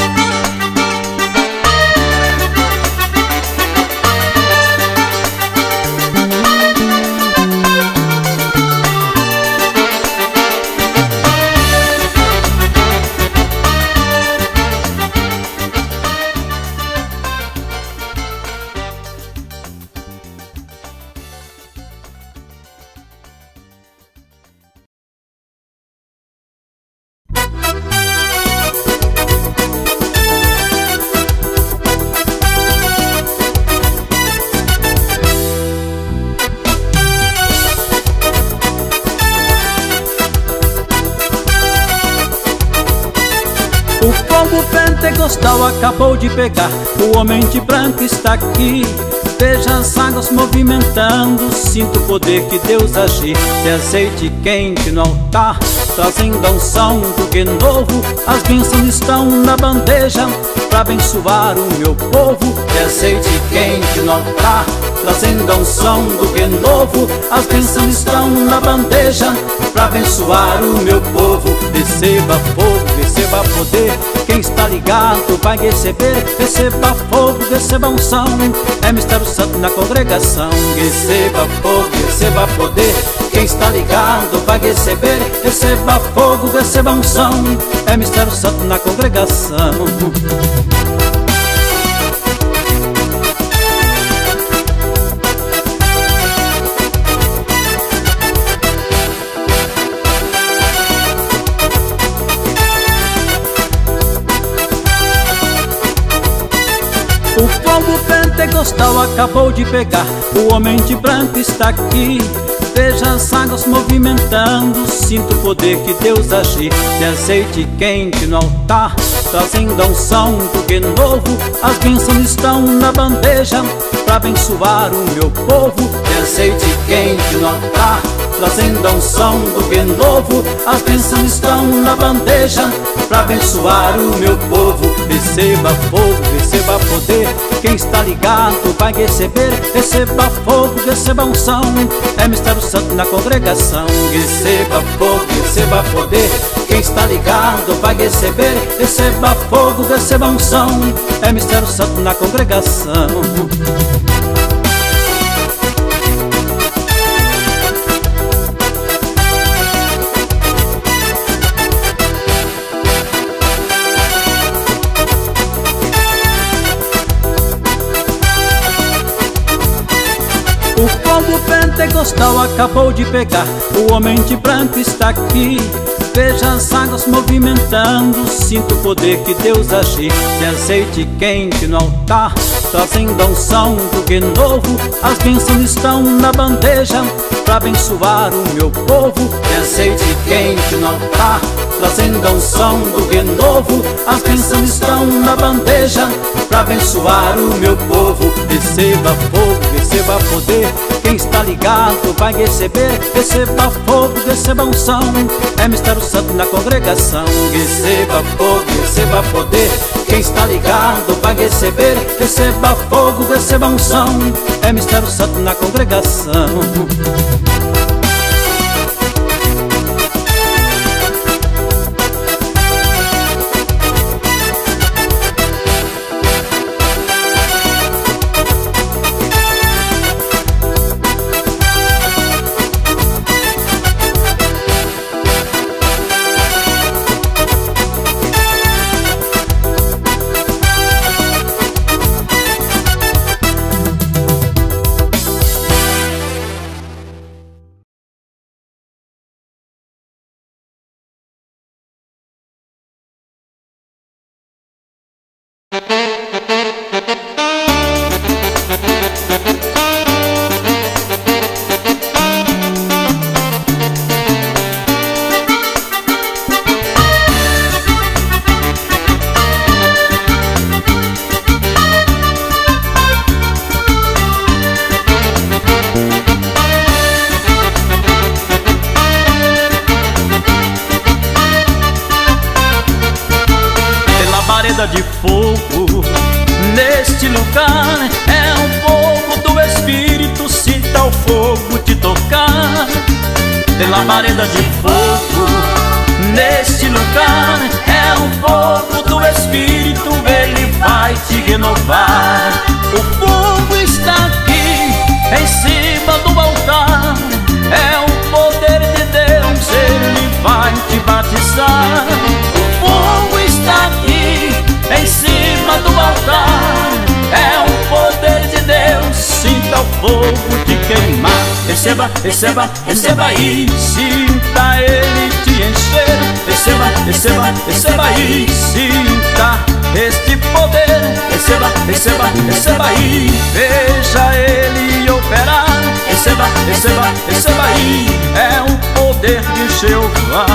O fogo pentecostal acabou de pegar, o homem de branco está aqui. Veja as águas movimentando, sinto o poder que Deus agir. De azeite quente no altar, trazendo a unção do renovo. As bênçãos estão na bandeja para abençoar o meu povo. De azeite quente no altar, trazendo a unção do renovo. As bênçãos estão na bandeja para abençoar o meu povo. Receba fogo, receba poder, quem está ligado vai receber. Receba fogo, receba unção, é mistério santo na congregação. Receba fogo, receba poder, quem está ligado vai receber. Receba fogo, receba unção, é mistério santo na congregação. O fogo pentecostal acabou de pegar, o homem de branco está aqui. Veja as águas movimentando, sinto o poder que Deus agir. De azeite quente no altar, trazendo a unção do renovo. As bênçãos estão na bandeja para abençoar o meu povo. De azeite quente no altar, trazendo a unção do renovo. As bênçãos estão na bandeja para abençoar o meu povo. Receba fogo, receba poder, quem está ligado vai receber. Receba fogo, receba unção, é mistério santo na congregação. Receba fogo, receba poder, quem está ligado vai receber. Receba fogo, receba unção, é mistério santo na congregação. O fogo pentecostal acabou de pegar, o homem de branco está aqui. Veja as águas movimentando, sinto o poder que Deus agir. De azeite quente no altar, trazendo a unção do renovo. As bênçãos estão na bandeja para abençoar o meu povo. De azeite quente no altar, trazendo a unção do renovo. As bênçãos estão na bandeja para abençoar o meu povo. Receba fogo, receba poder, quem está ligado vai receber. Receba fogo, receba unção, é mistério santo na congregação. Receba fogo, receba poder, quem está ligado vai receber. Receba fogo, receba unção, é mistério santo na congregação. labareda de fogo. Neste lugar é um fogo do Espírito, se tal fogo te tocar. Tem labareda de fogo. Neste lugar é um fogo do Espírito, ele vai te renovar. O fogo está aqui em cima do altar, é o poder de Deus, ele vai te batizar. O fogo está aqui em cima do altar, é o poder de Deus, sinta o fogo te queimar. Receba, receba, receba aí, sinta ele te encher. Receba, receba, receba aí, sinta este poder. Receba, receba, receba aí, veja ele operar. Receba, receba, receba aí, é o poder de Jeová.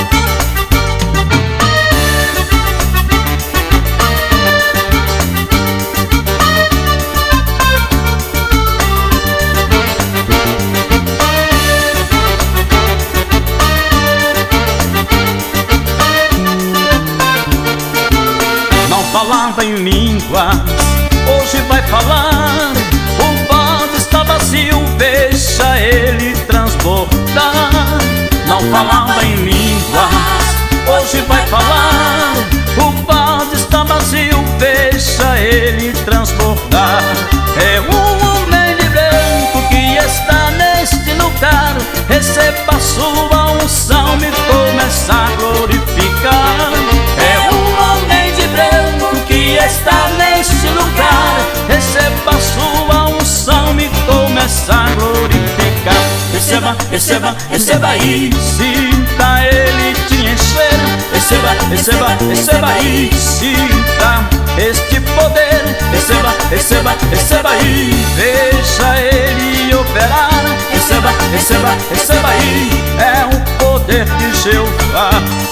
Falava em línguas, hoje vai falar. O vaso está vazio, deixa ele transbordar. Não falava em línguas, hoje vai falar. O vaso está vazio, deixa ele transbordar. É um homem de branco que está neste lugar. Receba a sua unção e começa a glorificar. É um homem de branco que está neste lugar. Receba a sua unção e começa a glorificar. Receba, receba, receba aí, sinta ele te encher. Receba, receba, receba aí, sinta este poder. Receba, receba, receba aí, veja ele operar. Receba, receba, receba aí, é o poder de Jeová.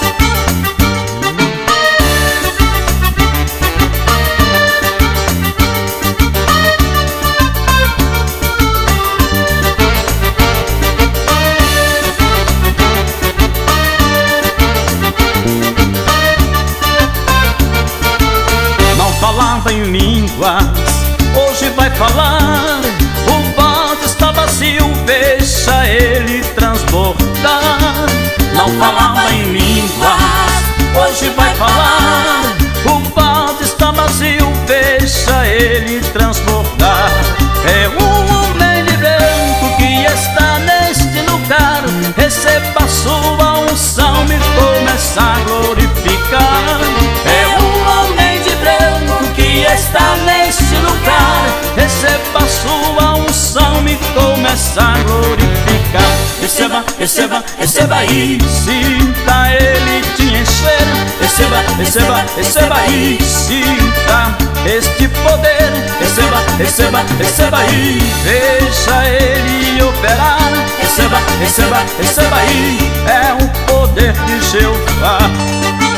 Falava em línguas, hoje vai falar. O vaso está vazio, deixa ele transbordar. Não falava em línguas, hoje vai falar. O vaso está vazio, deixa ele transbordar. É um homem de branco que está neste lugar. Receba a sua unção e começa a glorificar. É um homem de branco que está neste lugar. Receba a sua unção e começa a glorificar. Receba, receba, receba aí, sinta ele te encher. Receba, receba, receba aí, sinta este poder. Receba, receba, receba aí, veja ele operar. Receba, receba, receba aí, é o poder de Jeová.